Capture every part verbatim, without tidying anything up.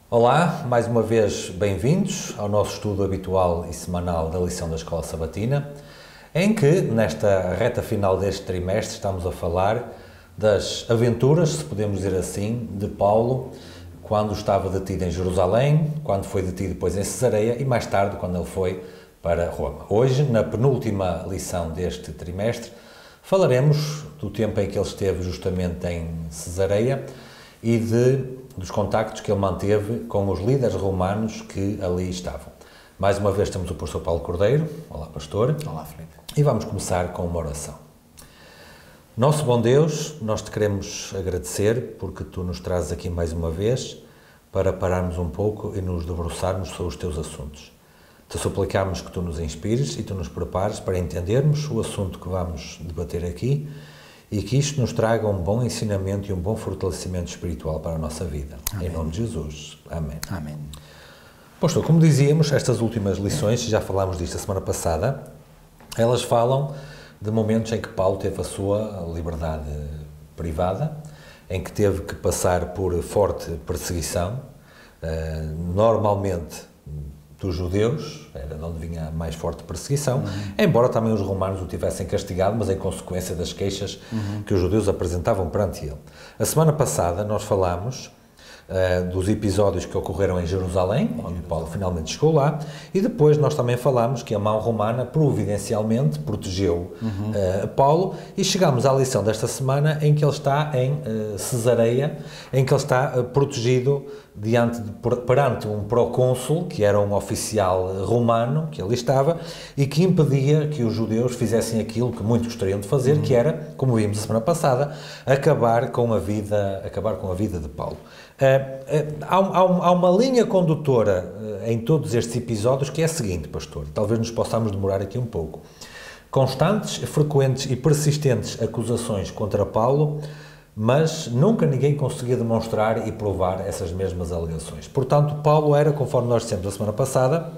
Olá, mais uma vez bem-vindos ao nosso estudo habitual e semanal da lição da Escola Sabatina, em que, nesta reta final deste trimestre, estamos a falar das aventuras, se podemos dizer assim, de Paulo, quando estava detido em Jerusalém, quando foi detido depois em Cesareia e mais tarde quando ele foi para Roma. Hoje, na penúltima lição deste trimestre, falaremos do tempo em que ele esteve justamente em Cesareia e de, dos contactos que ele manteve com os líderes romanos que ali estavam. Mais uma vez temos o professor Paulo Cordeiro. Olá, pastor. Olá, Filipe. E vamos começar com uma oração. Nosso bom Deus, nós te queremos agradecer porque tu nos trazes aqui mais uma vez para pararmos um pouco e nos debruçarmos sobre os teus assuntos. Te suplicamos que tu nos inspires e tu nos prepares para entendermos o assunto que vamos debater aqui e que isto nos traga um bom ensinamento e um bom fortalecimento espiritual para a nossa vida. Amém. Em nome de Jesus. Amém. Amém. Pastor, como dizíamos, estas últimas lições, já falámos disto a semana passada, elas falam de momentos em que Paulo teve a sua liberdade privada, em que teve que passar por forte perseguição, normalmente dos judeus, era de onde vinha a mais forte perseguição, uhum. embora também os romanos o tivessem castigado, mas em consequência das queixas uhum. que os judeus apresentavam perante ele. A semana passada nós falámos uh, dos episódios que ocorreram em Jerusalém, onde Paulo finalmente chegou lá, e depois nós também falámos que a mão romana providencialmente protegeu uhum. uh, Paulo, e chegámos à lição desta semana em que ele está em uh, Cesareia, em que ele está uh, protegido diante de, perante um procônsul, que era um oficial romano, que ali estava, e que impedia que os judeus fizessem aquilo que muitos gostariam de fazer, uhum. que era, como vimos a semana passada, acabar com a vida, acabar com a vida de Paulo. Uh, uh, há, há, há uma linha condutora uh, em todos estes episódios que é a seguinte, pastor, talvez nos possamos demorar aqui um pouco. Constantes, frequentes e persistentes acusações contra Paulo, mas nunca ninguém conseguia demonstrar e provar essas mesmas alegações. Portanto, Paulo era, conforme nós dissemos a semana passada,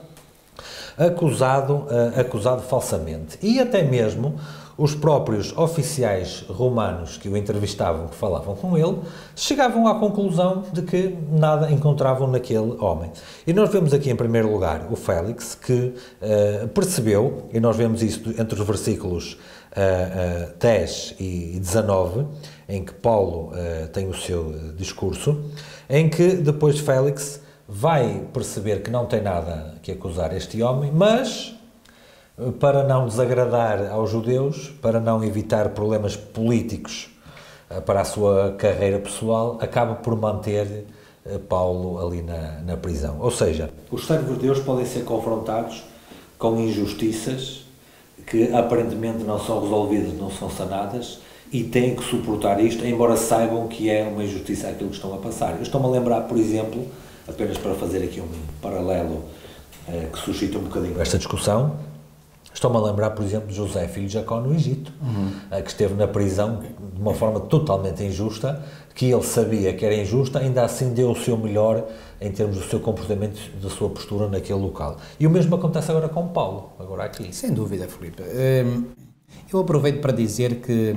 acusado, uh, acusado falsamente. E até mesmo os próprios oficiais romanos que o entrevistavam, que falavam com ele, chegavam à conclusão de que nada encontravam naquele homem. E nós vemos aqui, em primeiro lugar, o Félix, que uh, percebeu, e nós vemos isso entre os versículos uh, uh, dez e dezanove, em que Paulo uh, tem o seu uh, discurso, em que depois Félix vai perceber que não tem nada que acusar este homem, mas para não desagradar aos judeus, para não evitar problemas políticos uh, para a sua carreira pessoal, acaba por manter uh, Paulo ali na, na prisão. Ou seja, os servos de Deus podem ser confrontados com injustiças que aparentemente não são resolvidas, não são sanadas, e têm que suportar isto, embora saibam que é uma injustiça aquilo que estão a passar. Eu estou-me a lembrar, por exemplo, apenas para fazer aqui um paralelo eh, que suscita um bocadinho esta discussão, estou-me a lembrar, por exemplo, de José, filho de Jacó, no Egito, uhum. eh, que esteve na prisão de uma forma totalmente injusta, que ele sabia que era injusta, ainda assim deu o seu melhor em termos do seu comportamento, da sua postura naquele local. E o mesmo acontece agora com Paulo, agora aqui. Sem dúvida, Filipe. Eu aproveito para dizer que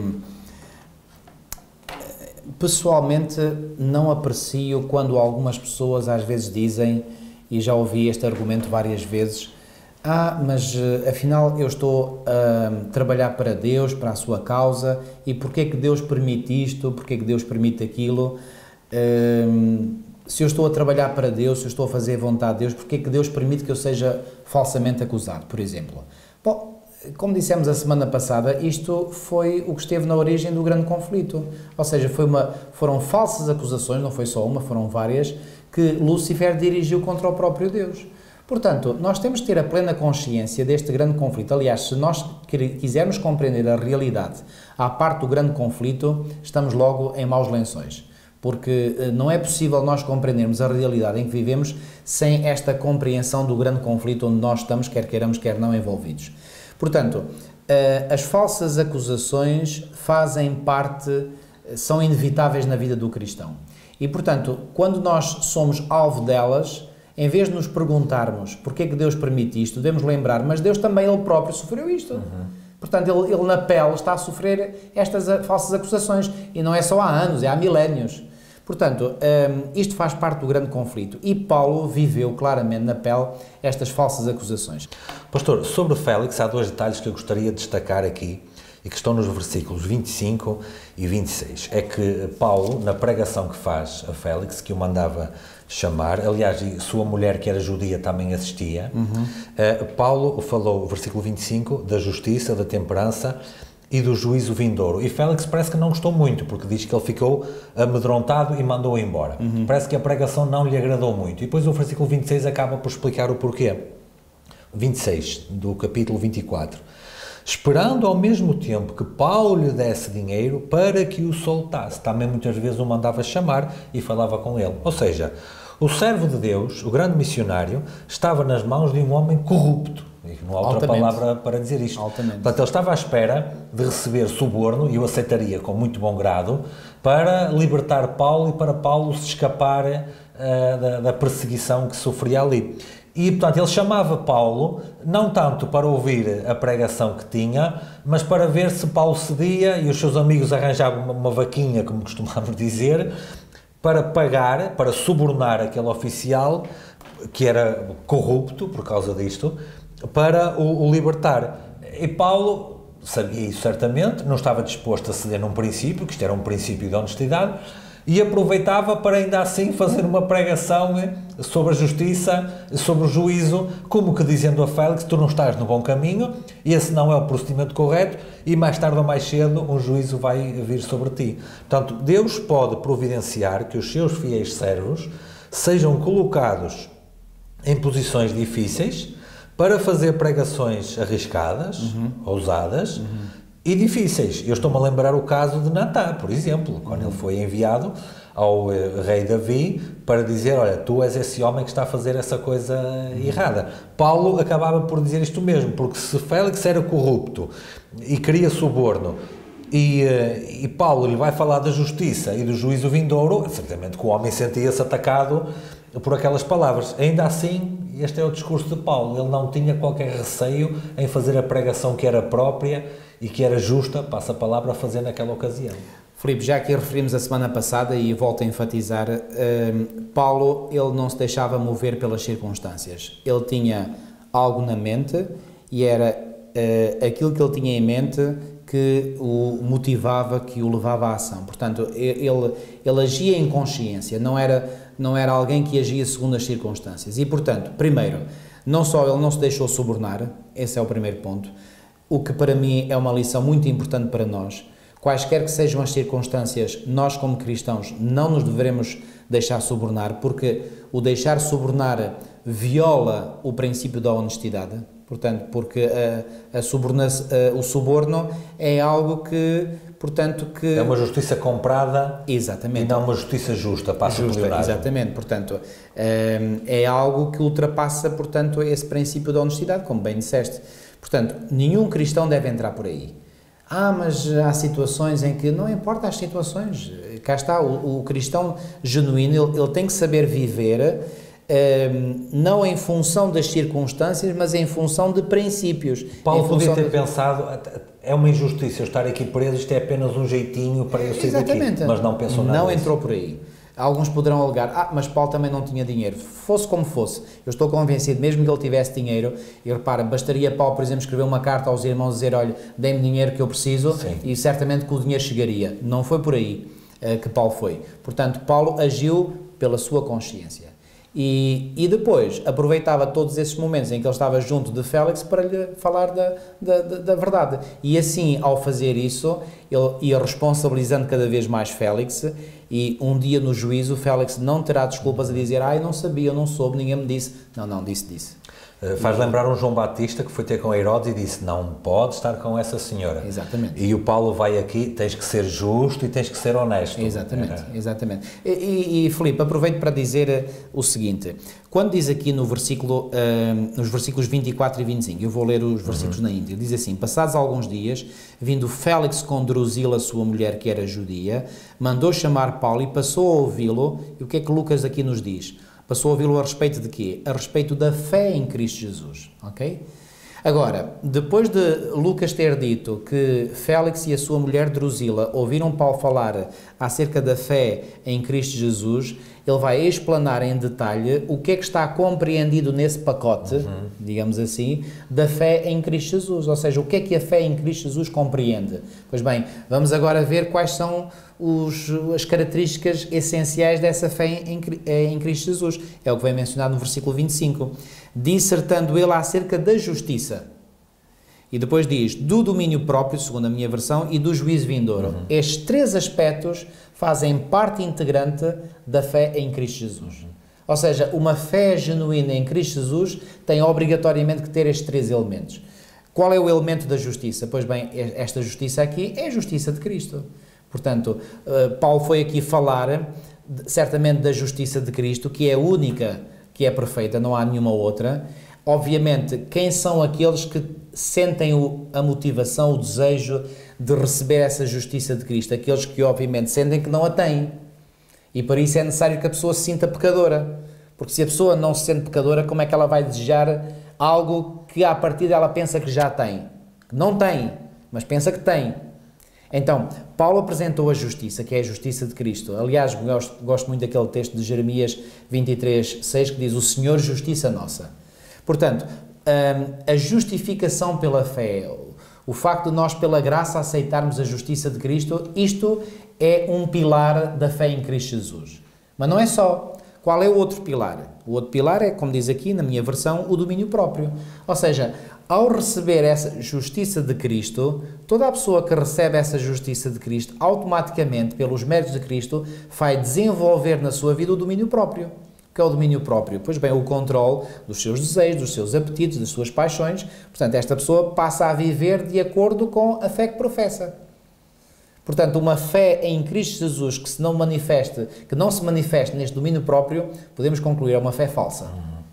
pessoalmente não aprecio quando algumas pessoas às vezes dizem, e já ouvi este argumento várias vezes, ah, mas afinal eu estou a trabalhar para Deus, para a sua causa, e porquê é que Deus permite isto, porquê é que Deus permite aquilo? Um, se eu estou a trabalhar para Deus, se eu estou a fazer a vontade de Deus, porquê é que Deus permite que eu seja falsamente acusado, por exemplo? Bom, como dissemos a semana passada, isto foi o que esteve na origem do grande conflito. Ou seja, foi uma, foram falsas acusações, não foi só uma, foram várias, que Lúcifer dirigiu contra o próprio Deus. Portanto, nós temos de ter a plena consciência deste grande conflito. Aliás, se nós quisermos compreender a realidade à parte do grande conflito, estamos logo em maus lençóis. Porque não é possível nós compreendermos a realidade em que vivemos sem esta compreensão do grande conflito onde nós estamos, quer queiramos, quer não, envolvidos. Portanto, as falsas acusações fazem parte, são inevitáveis na vida do cristão. E, portanto, quando nós somos alvo delas, em vez de nos perguntarmos porquê é que Deus permite isto, devemos lembrar, mas Deus também, Ele próprio, sofreu isto. Uhum. Portanto, ele, ele na pele está a sofrer estas falsas acusações. E não é só há anos, é há milénios. Portanto, um, isto faz parte do grande conflito e Paulo viveu claramente na pele estas falsas acusações. Pastor, sobre Félix, há dois detalhes que eu gostaria de destacar aqui e que estão nos versículos vinte e cinco e vinte e seis. É que Paulo, na pregação que faz a Félix, que o mandava chamar, aliás, e sua mulher, que era judia, também assistia, uhum. uh, Paulo falou, versículo vinte e cinco, da justiça, da temperança e do juízo vindouro. E Félix parece que não gostou muito, porque diz que ele ficou amedrontado e mandou-o embora. Uhum. Parece que a pregação não lhe agradou muito. E depois o versículo vinte e seis acaba por explicar o porquê. vinte e seis, do capítulo vinte e quatro. Esperando ao mesmo tempo que Paulo lhe desse dinheiro para que o soltasse. Também muitas vezes o mandava chamar e falava com ele. Ou seja, o servo de Deus, o grande missionário, estava nas mãos de um homem corrupto. E não há outra Altamente. palavra para dizer isto. Altamente. Portanto, ele estava à espera de receber suborno, e o aceitaria com muito bom grado, para libertar Paulo e para Paulo se escapar uh, da, da perseguição que sofria ali. E, portanto, ele chamava Paulo, não tanto para ouvir a pregação que tinha, mas para ver se Paulo cedia e os seus amigos arranjavam uma, uma vaquinha, como costumamos dizer, para pagar, para subornar aquele oficial, que era corrupto por causa disto, para o, o libertar. E Paulo sabia isso certamente, não estava disposto a ceder num princípio, que isto era um princípio de honestidade, e aproveitava para ainda assim fazer uma pregação sobre a justiça, sobre o juízo, como que dizendo a Félix, tu não estás no bom caminho, esse não é o procedimento correto, e mais tarde ou mais cedo um juízo vai vir sobre ti. Portanto, Deus pode providenciar que os seus fiéis servos sejam colocados em posições difíceis para fazer pregações arriscadas, uhum. ousadas, uhum. e difíceis. Eu estou-me a lembrar o caso de Natã, por exemplo, quando ele foi enviado ao uh, rei Davi para dizer, olha, tu és esse homem que está a fazer essa coisa errada. Paulo acabava por dizer isto mesmo, porque se Félix era corrupto e queria suborno, e, uh, e Paulo lhe vai falar da justiça e do juízo vindouro, certamente que o homem sentia-se atacado por aquelas palavras. Ainda assim, este é o discurso de Paulo, ele não tinha qualquer receio em fazer a pregação que era própria e que era justa, passa a palavra, a fazer naquela ocasião. Filipe, já que referimos a semana passada e volto a enfatizar, um, Paulo, ele não se deixava mover pelas circunstâncias. Ele tinha algo na mente e era uh, aquilo que ele tinha em mente que o motivava, que o levava à ação. Portanto, ele, ele agia em consciência, não era, não era alguém que agia segundo as circunstâncias. E, portanto, primeiro, não só ele não se deixou subornar, esse é o primeiro ponto, o que para mim é uma lição muito importante para nós. Quaisquer que sejam as circunstâncias, nós como cristãos não nos devemos deixar subornar, porque o deixar subornar viola o princípio da honestidade. Portanto, porque a, a suborna, a, o suborno é algo que, portanto, que... É uma justiça comprada. Exatamente. E não uma justiça justa, passa justa, por exatamente. Portanto, é algo que ultrapassa, portanto, esse princípio da honestidade, como bem disseste. Portanto, nenhum cristão deve entrar por aí. Ah, mas há situações em que não importa as situações. Cá está, o, o cristão genuíno, ele, ele tem que saber viver... Um, não em função das circunstâncias, mas em função de princípios. Paulo podia ter de... pensado, é uma injustiça eu estar aqui preso, isto é apenas um jeitinho para eu sair daqui, mas não pensou nada Não disso. entrou por aí. Alguns poderão alegar, ah, mas Paulo também não tinha dinheiro. Fosse como fosse, eu estou convencido, mesmo que ele tivesse dinheiro, e repara, bastaria Paulo, por exemplo, escrever uma carta aos irmãos e dizer, olha, dê-me dinheiro que eu preciso, sim, e certamente que o dinheiro chegaria. Não foi por aí uh, que Paulo foi. Portanto, Paulo agiu pela sua consciência. E, e depois aproveitava todos esses momentos em que ele estava junto de Félix para lhe falar da, da, da verdade. E assim, ao fazer isso, ele ia responsabilizando cada vez mais Félix, e um dia no juízo Félix não terá desculpas a dizer, ah, eu não sabia, eu não soube, ninguém me disse. Não, não, disse, disse. Uh, faz lembrar um João Batista que foi ter com Herodes e disse, não pode estar com essa senhora. Exatamente. E o Paulo vai aqui, tens que ser justo e tens que ser honesto. Exatamente, é. exatamente. E, e, e Filipe, aproveito para dizer o seguinte, quando diz aqui no versículo, uh, nos versículos vinte e quatro e vinte e cinco, eu vou ler os versículos uhum. na íntegra, diz assim, passados alguns dias, vindo Félix com Drusila, sua mulher, que era judia, mandou chamar Paulo e passou a ouvi-lo, e o que é que Lucas aqui nos diz? Passou a ouvi-lo a respeito de quê? A respeito da fé em Cristo Jesus, ok? Agora, depois de Lucas ter dito que Félix e a sua mulher Drusila ouviram Paulo falar acerca da fé em Cristo Jesus, ele vai explanar em detalhe o que é que está compreendido nesse pacote, uhum. digamos assim, da fé em Cristo Jesus, ou seja, o que é que a fé em Cristo Jesus compreende. Pois bem, vamos agora ver quais são os, as características essenciais dessa fé em, em Cristo Jesus. É o que vem mencionado no versículo vinte e cinco. Dissertando ele acerca da justiça. E depois diz, do domínio próprio, segundo a minha versão, e do juízo vindouro. Uhum. Estes três aspectos fazem parte integrante da fé em Cristo Jesus. Uhum. Ou seja, uma fé genuína em Cristo Jesus tem obrigatoriamente que ter estes três elementos. Qual é o elemento da justiça? Pois bem, esta justiça aqui é a justiça de Cristo. Portanto, Paulo foi aqui falar certamente da justiça de Cristo, que é a única que é perfeita, não há nenhuma outra. Obviamente, quem são aqueles que sentem o, a motivação, o desejo de receber essa justiça de Cristo? Aqueles que, obviamente, sentem que não a têm. E para isso é necessário que a pessoa se sinta pecadora. Porque se a pessoa não se sente pecadora, como é que ela vai desejar algo que, à partida, ela pensa que já tem? Não tem, mas pensa que tem. Então, Paulo apresentou a justiça, que é a justiça de Cristo. Aliás, gosto, gosto muito daquele texto de Jeremias vinte e três, seis, que diz, o Senhor justiça nossa. Portanto, a justificação pela fé, o facto de nós, pela graça, aceitarmos a justiça de Cristo, isto é um pilar da fé em Cristo Jesus. Mas não é só. Qual é o outro pilar? O outro pilar é, como diz aqui na minha versão, o domínio próprio. Ou seja, ao receber essa justiça de Cristo, toda a pessoa que recebe essa justiça de Cristo, automaticamente, pelos méritos de Cristo, vai desenvolver na sua vida o domínio próprio. O que é o domínio próprio? Pois bem, o controle dos seus desejos, dos seus apetites, das suas paixões. Portanto, esta pessoa passa a viver de acordo com a fé que professa. Portanto, uma fé em Cristo Jesus que, se não manifeste, que não se manifeste neste domínio próprio, podemos concluir, é uma fé falsa.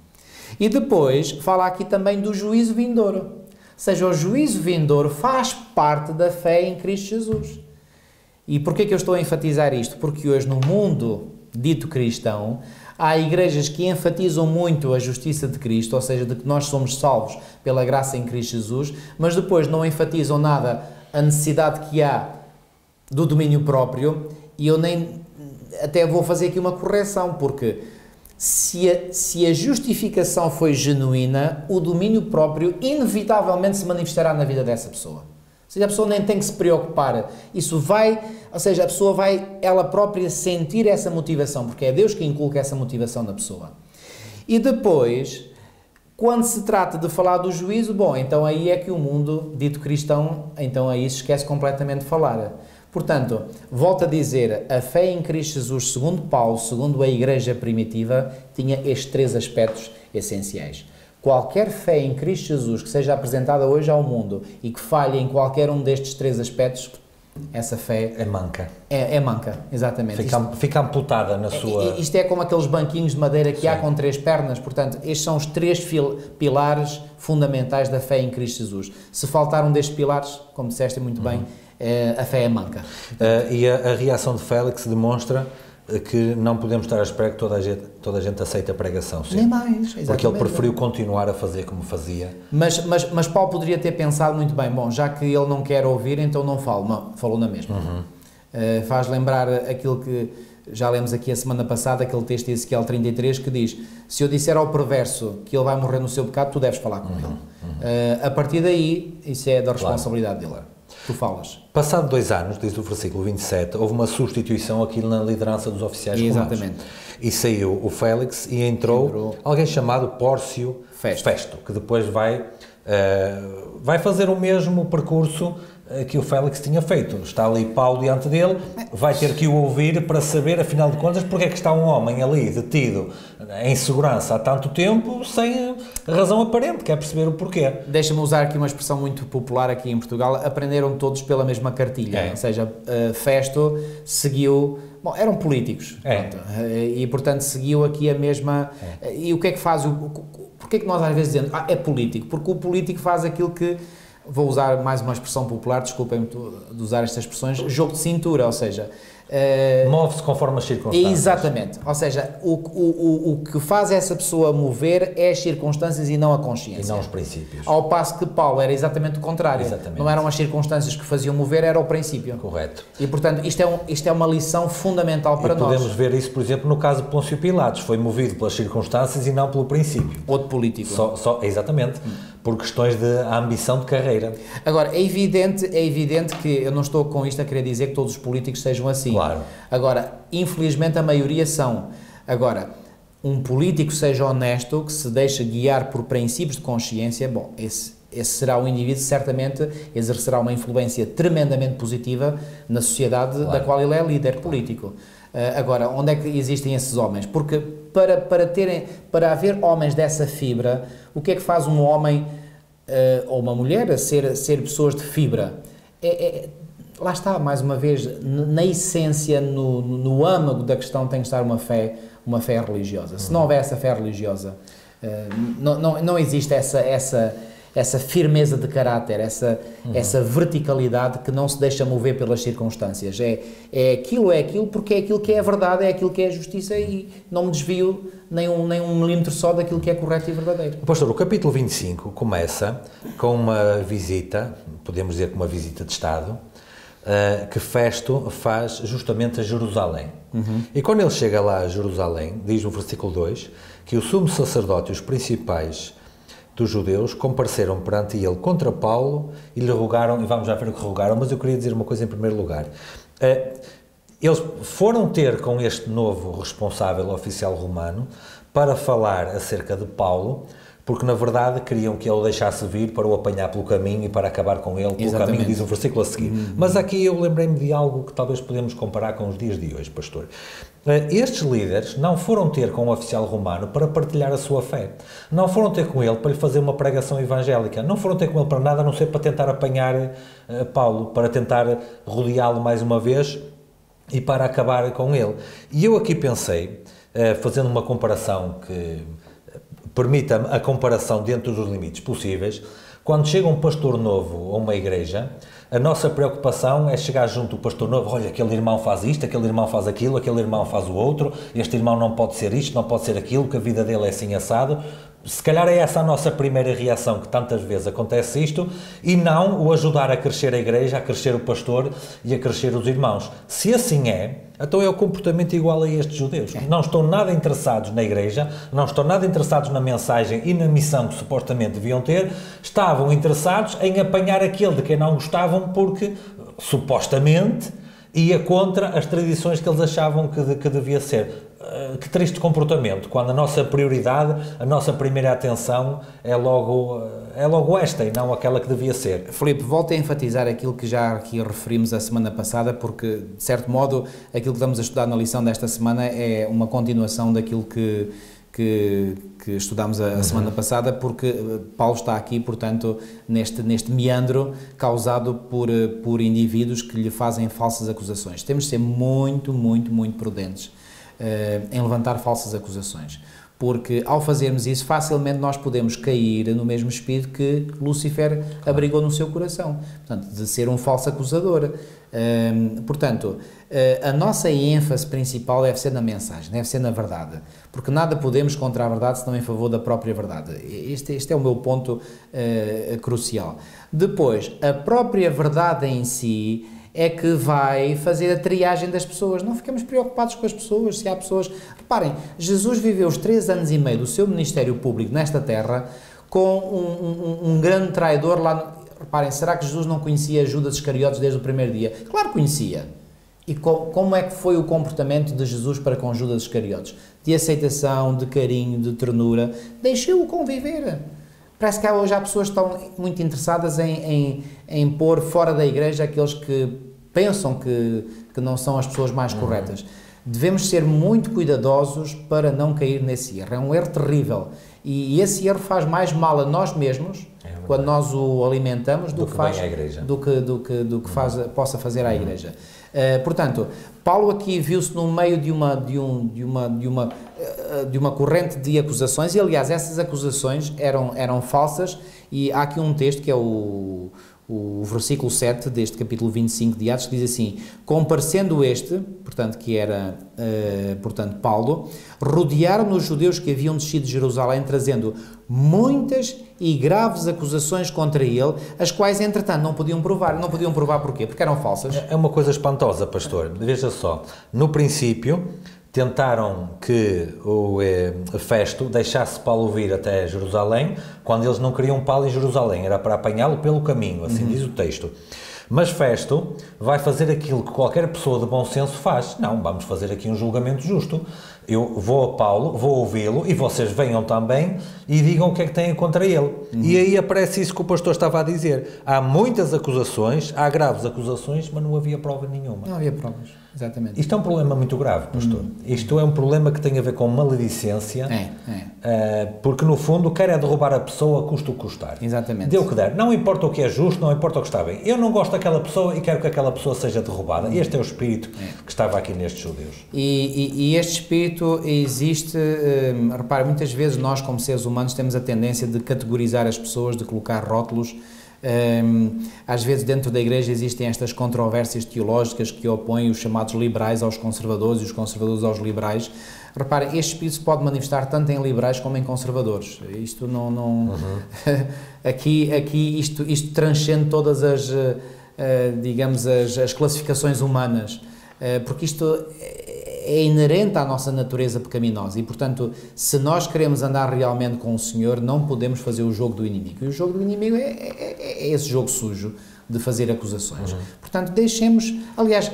E depois, fala aqui também do juízo vindouro. Ou seja, o juízo vindouro faz parte da fé em Cristo Jesus. E porquê que eu estou a enfatizar isto? Porque hoje, no mundo dito cristão, há igrejas que enfatizam muito a justiça de Cristo, ou seja, de que nós somos salvos pela graça em Cristo Jesus, mas depois não enfatizam nada a necessidade que há do domínio próprio, e eu nem até vou fazer aqui uma correção, porque se a, se a justificação foi genuína, o domínio próprio inevitavelmente se manifestará na vida dessa pessoa. Ou seja, a pessoa nem tem que se preocupar. Isso vai, ou seja, a pessoa vai ela própria sentir essa motivação, porque é Deus que inculca essa motivação na pessoa. E depois, quando se trata de falar do juízo, bom, então aí é que o mundo dito cristão, então aí se esquece completamente de falar. Portanto, volto a dizer, a fé em Cristo Jesus, segundo Paulo, segundo a igreja primitiva, tinha estes três aspectos essenciais. Qualquer fé em Cristo Jesus que seja apresentada hoje ao mundo e que falhe em qualquer um destes três aspectos, essa fé... É manca. É, é manca, exatamente. Fica, isto, fica amputada na sua... Isto é como aqueles banquinhos de madeira que Sim. há com três pernas, portanto, estes são os três fil, pilares fundamentais da fé em Cristo Jesus. Se faltar um destes pilares, como disseste muito bem, uhum. a fé é manca. Uh, e a, a reação de Félix demonstra que não podemos estar à espera que toda a gente, toda a gente aceite a pregação. Sim. Nem mais, exatamente. Porque ele preferiu continuar a fazer como fazia. Mas, mas, mas Paulo poderia ter pensado muito bem, bom, já que ele não quer ouvir, então não falo. Não, falou na mesma. Uhum. Uh, faz lembrar aquilo que já lemos aqui a semana passada, aquele texto de Ezequiel trinta e três, que diz, se eu disser ao perverso que ele vai morrer no seu pecado, tu deves falar com uhum. ele. Uhum. Uh, a partir daí, isso é da responsabilidade claro. dele. Tu falas. Passado dois anos, diz o versículo vinte e sete, houve uma substituição aqui na liderança dos oficiais romanos. Exatamente. E saiu o Félix e entrou, entrou. alguém chamado Pórcio Festo. Festo, que depois vai, uh, vai fazer o mesmo percurso uh, que o Félix tinha feito. Está ali Paulo diante dele, vai ter que o ouvir para saber, afinal de contas, porque é que está um homem ali detido em segurança há tanto tempo, sem razão aparente, quer perceber o porquê. Deixa-me usar aqui uma expressão muito popular aqui em Portugal, aprenderam todos pela mesma cartilha, é. ou seja, uh, Festo seguiu, bom, eram políticos, é. pronto, e portanto seguiu aqui a mesma, é. e o que é que faz, o, porque é que nós às vezes dizemos, ah, é político, porque o político faz aquilo que, vou usar mais uma expressão popular, desculpem-me de usar estas expressões, jogo de cintura, ou seja, Uh, Move-se conforme as circunstâncias. Exatamente. Ou seja, o, o, o que faz essa pessoa mover é as circunstâncias e não a consciência. E não os princípios. Ao passo que Paulo era exatamente o contrário. Exatamente. Não eram as circunstâncias que faziam mover, era o princípio. Correto. E, portanto, isto é, um, isto é uma lição fundamental para e nós. Podemos ver isso, por exemplo, no caso de Pôncio Pilatos. Foi movido pelas circunstâncias e não pelo princípio. Outro político. Só, só, exatamente. Hum. Por questões de ambição de carreira. Agora, é evidente, é evidente que eu não estou com isto a querer dizer que todos os políticos sejam assim. Claro. Agora, infelizmente a maioria são. Agora, um político seja honesto, que se deixa guiar por princípios de consciência, bom, esse, esse será um indivíduo que certamente exercerá uma influência tremendamente positiva na sociedade claro. Da qual ele é líder político. Uh, agora, onde é que existem esses homens? Porque para, para, terem, para haver homens dessa fibra, o que é que faz um homem uh, ou uma mulher a ser, ser pessoas de fibra? É, é, lá está, mais uma vez, na essência, no, no, no âmago da questão tem que estar uma fé, uma fé religiosa. Uhum. Se não houver essa fé religiosa, uh, não, não, não existe essa... essa essa firmeza de caráter, essa, uhum. essa verticalidade que não se deixa mover pelas circunstâncias. É, é aquilo, é aquilo, porque é aquilo que é a verdade, é aquilo que é a justiça e não me desvio nem um, nem um milímetro só daquilo que é correto e verdadeiro. Pastor, o capítulo vinte e cinco começa com uma visita, podemos dizer que uma visita de Estado, uh, que Festo faz justamente a Jerusalém. Uhum. E quando ele chega lá a Jerusalém, diz no versículo dois, que o sumo sacerdote e os principais dos judeus compareceram perante ele contra Paulo e lhe rogaram, e vamos já ver o que rogaram, mas eu queria dizer uma coisa em primeiro lugar. Eles foram ter com este novo responsável oficial romano para falar acerca de Paulo, porque na verdade queriam que ele o deixasse vir para o apanhar pelo caminho e para acabar com ele pelo Exatamente. Caminho, diz o versículo a seguir. Uhum. Mas aqui eu lembrei-me de algo que talvez podemos comparar com os dias de hoje, pastor. Estes líderes não foram ter com o oficial romano para partilhar a sua fé. Não foram ter com ele para lhe fazer uma pregação evangélica. Não foram ter com ele para nada, a não ser para tentar apanhar uh, Paulo, para tentar rodeá-lo mais uma vez e para acabar com ele. E eu aqui pensei, uh, fazendo uma comparação que permita a comparação dentro dos limites possíveis, quando chega um pastor novo a uma igreja, a nossa preocupação é chegar junto do pastor novo, olha, aquele irmão faz isto, aquele irmão faz aquilo, aquele irmão faz o outro, este irmão não pode ser isto, não pode ser aquilo, que a vida dele é assim assado. Se calhar é essa a nossa primeira reação, que tantas vezes acontece isto, e não o ajudar a crescer a igreja, a crescer o pastor e a crescer os irmãos. Se assim é, então é o comportamento igual a estes judeus. Não estão nada interessados na igreja, não estão nada interessados na mensagem e na missão que supostamente deviam ter, estavam interessados em apanhar aquele de quem não gostavam porque, supostamente, ia contra as tradições que eles achavam que, de, que devia ser. Uh, que triste comportamento, quando a nossa prioridade, a nossa primeira atenção é logo, uh, é logo esta e não aquela que devia ser. Filipe, volto a enfatizar aquilo que já aqui referimos a semana passada, porque, de certo modo, aquilo que estamos a estudar na lição desta semana é uma continuação daquilo que, que, que estudámos a, a uhum. semana passada, porque Paulo está aqui, portanto, neste, neste meandro causado por, por indivíduos que lhe fazem falsas acusações. Temos de ser muito, muito, muito prudentes Uh, em levantar falsas acusações, porque ao fazermos isso facilmente nós podemos cair no mesmo espírito que Lúcifer claro. Abrigou no seu coração, portanto, de ser um falso acusador. Uh, portanto, uh, a nossa ênfase principal deve ser na mensagem, deve ser na verdade, porque nada podemos contra a verdade senão em favor da própria verdade. Este, este é o meu ponto uh, crucial. Depois, a própria verdade em si é que vai fazer a triagem das pessoas. Não ficamos preocupados com as pessoas, se há pessoas... Reparem, Jesus viveu os três anos e meio do seu ministério público nesta terra com um, um, um grande traidor lá... No... Reparem, será que Jesus não conhecia Judas Iscariotes desde o primeiro dia? Claro que conhecia. E co como é que foi o comportamento de Jesus para com Judas Iscariotes? De aceitação, de carinho, de ternura. Deixou-o conviver. Parece que há, hoje há pessoas que estão muito interessadas em, em, em pôr fora da igreja aqueles que pensam que, que não são as pessoas mais uhum. corretas. Devemos ser muito cuidadosos para não cair nesse erro. É um erro terrível. E, e esse erro faz mais mal a nós mesmos, é quando nós o alimentamos, do, do que, que faz, do que, do que, do que faz, uhum. possa fazer à igreja. Uh, portanto, Paulo aqui viu-se no meio de uma, de, um, de, uma, de, uma, uh, de uma corrente de acusações, e aliás essas acusações eram, eram falsas, e há aqui um texto que é o, o versículo sete deste capítulo vinte e cinco de Atos, que diz assim: comparecendo este, portanto que era uh, portanto Paulo, rodearam os judeus que haviam descido de Jerusalém, trazendo muitas e graves acusações contra ele, as quais entretanto não podiam provar. Não podiam provar porquê? Porque eram falsas. É uma coisa espantosa, pastor. Veja só, no princípio tentaram que o eh, Festo deixasse Paulo vir até Jerusalém, quando eles não queriam Paulo em Jerusalém, era para apanhá-lo pelo caminho, assim uhum. diz o texto. Mas Festo vai fazer aquilo que qualquer pessoa de bom senso faz. Não, vamos fazer aqui um julgamento justo. Eu vou a Paulo, vou ouvi-lo, e vocês venham também e digam o que é que têm contra ele. Uhum. E aí aparece isso que o pastor estava a dizer. Há muitas acusações, há graves acusações, mas não havia prova nenhuma. Não havia provas, exatamente. Isto é um problema muito grave, pastor. Uhum. Isto é um problema que tem a ver com maledicência, é, é. Uh, porque no fundo quer é derrubar a pessoa, custa o que custar. Exatamente. Dê o que der. Não importa o que é justo, não importa o que está bem. Eu não gosto daquela pessoa e quero que aquela pessoa seja derrubada. Este é o espírito é. que estava aqui nestes judeus. E, e, e este espírito existe, hum, repare, muitas vezes nós como seres humanos temos a tendência de categorizar as pessoas, de colocar rótulos. Hum, às vezes dentro da igreja existem estas controvérsias teológicas que opõem os chamados liberais aos conservadores e os conservadores aos liberais. Repare, este espírito se pode manifestar tanto em liberais como em conservadores. Isto não... não uhum. aqui aqui isto, isto transcende todas as, uh, digamos, as, as classificações humanas, uh, porque isto é inerente à nossa natureza pecaminosa e, portanto, se nós queremos andar realmente com o Senhor, não podemos fazer o jogo do inimigo. E o jogo do inimigo é, é, é esse jogo sujo de fazer acusações. Uhum. Portanto, deixemos... Aliás,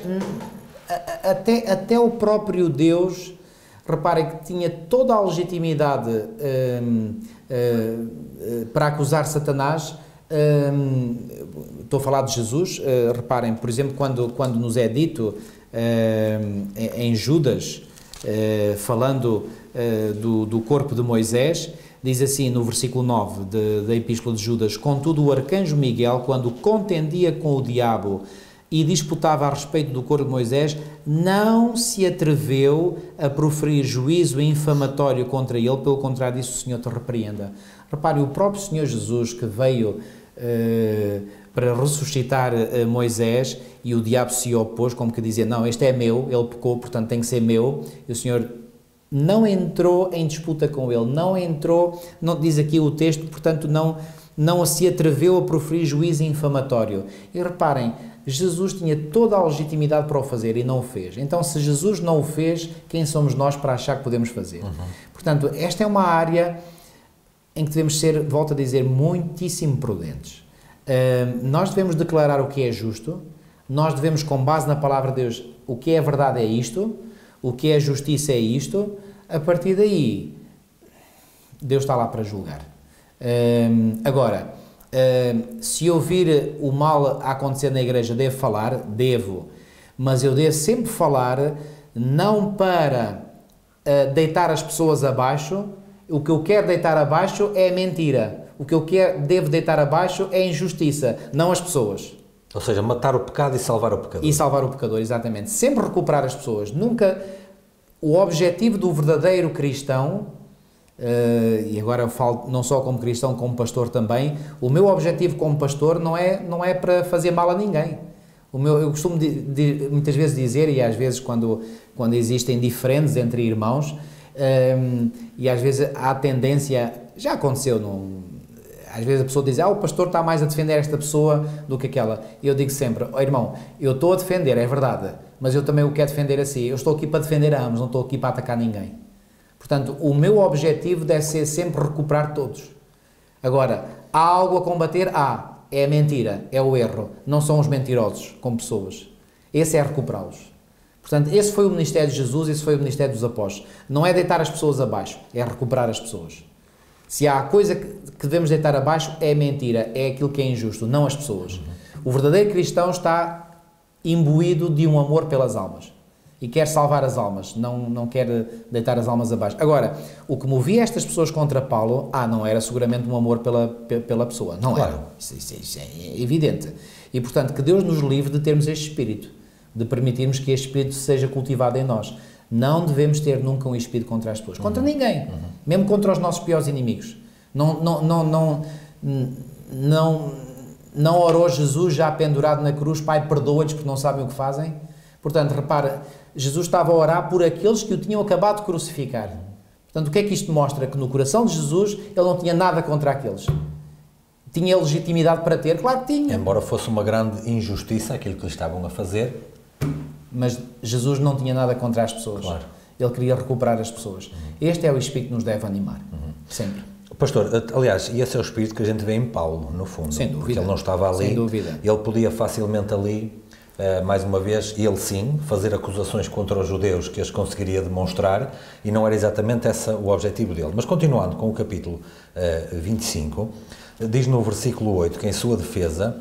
até, até o próprio Deus... Reparem que tinha toda a legitimidade hum, hum, para acusar Satanás. Hum, estou a falar de Jesus. Uh, reparem, por exemplo, quando, quando nos é dito hum, em Judas, uh, falando uh, do, do corpo de Moisés, diz assim no versículo nove de, da Epístola de Judas: contudo o arcanjo Miguel, quando contendia com o diabo e disputava a respeito do corpo de Moisés, não se atreveu a proferir juízo infamatório contra ele, pelo contrário disso o Senhor te repreenda. Repare, o próprio Senhor Jesus que veio uh, para ressuscitar uh, Moisés, e o diabo se opôs, como que dizia, não, este é meu, ele pecou, portanto tem que ser meu, e o Senhor não entrou em disputa com ele, não entrou, não diz aqui o texto, portanto não, não se atreveu a proferir juízo infamatório. E reparem, Jesus tinha toda a legitimidade para o fazer e não o fez. Então, se Jesus não o fez, quem somos nós para achar que podemos fazer? Uhum. Portanto, esta é uma área em que devemos ser, volto a dizer, muitíssimo prudentes. Uh, nós devemos declarar o que é justo, nós devemos, com base na palavra de Deus, o que é verdade é isto, o que é justiça é isto, a partir daí, Deus está lá para julgar. Uh, agora... Uh, se eu vir o mal a acontecer na igreja, devo falar? Devo. Mas eu devo sempre falar, não para uh, deitar as pessoas abaixo. O que eu quero deitar abaixo é mentira. O que eu quero, devo deitar abaixo é injustiça, não as pessoas. Ou seja, matar o pecado e salvar o pecador. E salvar o pecador, exatamente. Sempre recuperar as pessoas. Nunca... O objetivo do verdadeiro cristão... Uh, e agora eu falo não só como cristão, como pastor também, o meu objetivo como pastor não é, não é para fazer mal a ninguém. O meu, eu costumo de, de, muitas vezes dizer, e às vezes quando, quando existem diferentes entre irmãos, um, e às vezes há tendência, já aconteceu, num, às vezes a pessoa diz, ah, o pastor está mais a defender esta pessoa do que aquela. E eu digo sempre, oh, irmão, eu estou a defender, é verdade, mas eu também o quero defender assim, eu estou aqui para defender a ambos, não estou aqui para atacar ninguém. Portanto, o meu objetivo deve ser sempre recuperar todos. Agora, há algo a combater? Há. É a mentira, é o erro. Não são os mentirosos como pessoas. Esse é recuperá-los. Portanto, esse foi o ministério de Jesus, esse foi o ministério dos apóstolos. Não é deitar as pessoas abaixo, é recuperar as pessoas. Se há coisa que devemos deitar abaixo, é a mentira, é aquilo que é injusto, não as pessoas. O verdadeiro cristão está imbuído de um amor pelas almas. E quer salvar as almas, não, não quer deitar as almas abaixo. Agora, o que movia estas pessoas contra Paulo, ah, não era seguramente um amor pela, pela pessoa, não claro. era, isso, isso, isso é evidente. E, portanto, que Deus nos livre de termos este espírito, de permitirmos que este espírito seja cultivado em nós. Não devemos ter nunca um espírito contra as pessoas, contra uhum. ninguém, uhum. mesmo contra os nossos piores inimigos. Não, não, não, não, não, não orou Jesus já pendurado na cruz, Pai, perdoa-lhes porque não sabem o que fazem? Portanto, repara, Jesus estava a orar por aqueles que o tinham acabado de crucificar. Portanto, o que é que isto mostra? Que no coração de Jesus ele não tinha nada contra aqueles. Tinha legitimidade para ter? Claro que tinha. Embora fosse uma grande injustiça aquilo que lhe estavam a fazer. Mas Jesus não tinha nada contra as pessoas. Claro. Ele queria recuperar as pessoas. Uhum. Este é o espírito que nos deve animar. Uhum. Sempre. Pastor, aliás, e esse é o espírito que a gente vê em Paulo, no fundo. Sem dúvida. Porque ele não estava ali. Sem dúvida. Ele podia facilmente ali, uh, mais uma vez, ele sim, fazer acusações contra os judeus que as conseguiria demonstrar, e não era exatamente esse o objetivo dele. Mas continuando com o capítulo uh, vinte e cinco, diz no versículo oito que em sua defesa,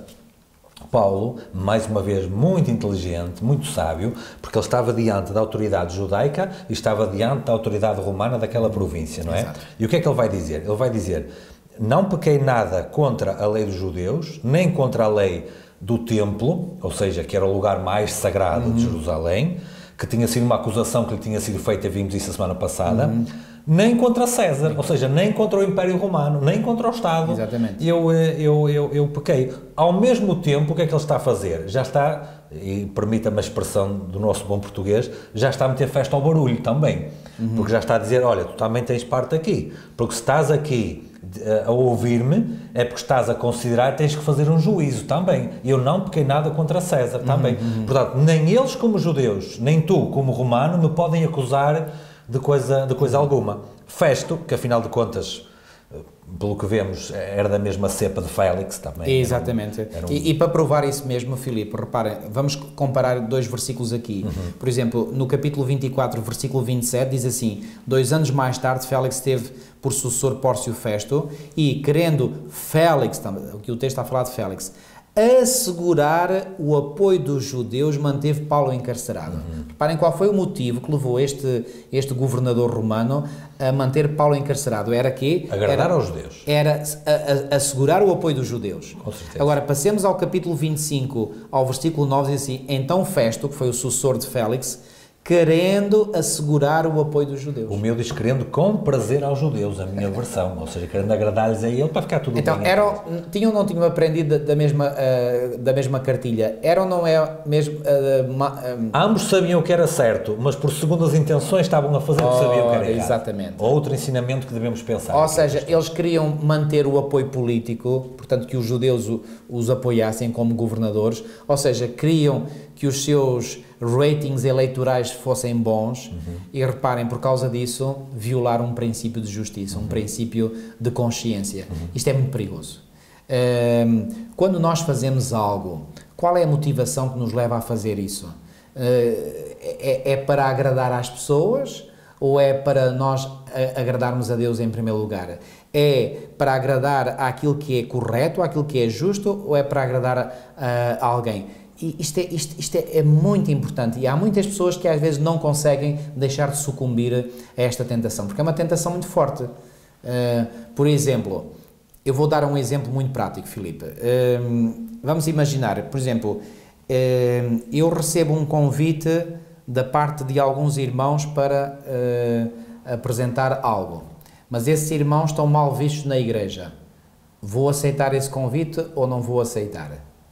Paulo, mais uma vez muito inteligente, muito sábio, porque ele estava diante da autoridade judaica e estava diante da autoridade romana daquela província, não é? Exato. E o que é que ele vai dizer? Ele vai dizer, não pequei nada contra a lei dos judeus, nem contra a lei do templo, ou seja, que era o lugar mais sagrado uhum. de Jerusalém, que tinha sido uma acusação que lhe tinha sido feita, vimos isso a semana passada, uhum. nem contra César, ou seja, nem contra o Império Romano, nem contra o Estado. Exatamente. Eu, eu, eu, eu pequei. Ao mesmo tempo, o que é que ele está a fazer? Já está, e permita-me a expressão do nosso bom português, já está a meter festa ao barulho também. Uhum. Porque já está a dizer, olha, tu também tens parte aqui. Porque se estás aqui a ouvir-me, é porque estás a considerar que tens que fazer um juízo também. Eu não pequei nada contra César também. Uhum, uhum. Portanto, nem eles como judeus, nem tu como romano, me podem acusar de coisa, de coisa alguma. Festo, que afinal de contas, pelo que vemos, era da mesma cepa de Félix também. Exatamente. Era um, era um... E, e para provar isso mesmo, Filipe, reparem, vamos comparar dois versículos aqui. Uhum. Por exemplo, no capítulo vinte e quatro, versículo vinte e sete, diz assim, dois anos mais tarde, Félix teve por sucessor Pórcio Festo e, querendo Félix, o que o texto está a falar de Félix, assegurar o apoio dos judeus, manteve Paulo encarcerado. Uhum. Reparem qual foi o motivo que levou este, este governador romano a manter Paulo encarcerado. Era que? Agradar era, aos judeus. Era a, a, assegurar o apoio dos judeus. Com certeza. Agora, passemos ao capítulo vinte e cinco, ao versículo nove, diz assim, então Festo, que foi o sucessor de Félix, querendo assegurar o apoio dos judeus. O meu diz querendo com prazer aos judeus, a minha versão, ou seja, querendo agradar-lhes a ele para ficar tudo então, bem. Então, tinham ou não tinham aprendido da, da, mesma, uh, da mesma cartilha? Era ou não é mesmo... Uh, ma, um... Ambos sabiam o que era certo, mas por segundas intenções estavam a fazer o que sabiam que era errado. Exatamente. Outro ensinamento que devemos pensar. Ou seja, eles queriam manter o apoio político, portanto que os judeus o, os apoiassem como governadores, ou seja, queriam que os seus ratings eleitorais fossem bons uhum. e reparem, por causa disso, violaram um princípio de justiça, uhum. um princípio de consciência. Uhum. Isto é muito perigoso. Um, quando nós fazemos algo, qual é a motivação que nos leva a fazer isso? Uh, é, é para agradar às pessoas ou é para nós agradarmos a Deus em primeiro lugar? É para agradar àquilo que é correto, àquilo que é justo, ou é para agradar a, a alguém? E isto, é, isto, isto é, é muito importante e há muitas pessoas que às vezes não conseguem deixar de sucumbir a esta tentação, porque é uma tentação muito forte. Uh, por exemplo, eu vou dar um exemplo muito prático, Filipe. Uh, vamos imaginar, por exemplo, uh, eu recebo um convite da parte de alguns irmãos para uh, apresentar algo, mas esses irmãos estão mal vistos na igreja. Vou aceitar esse convite ou não vou aceitar?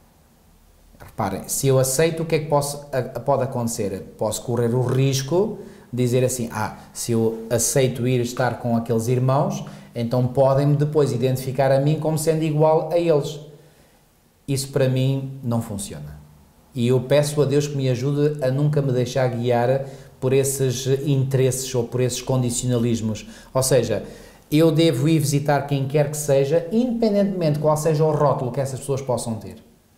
Reparem, se eu aceito, o que é que posso, pode acontecer? Posso correr o risco de dizer assim, ah, se eu aceito ir estar com aqueles irmãos, então podem-me depois identificar a mim como sendo igual a eles. Isso para mim não funciona. E eu peço a Deus que me ajude a nunca me deixar guiar por esses interesses ou por esses condicionalismos. Ou seja, eu devo ir visitar quem quer que seja, independentemente de qual seja o rótulo que essas pessoas possam ter.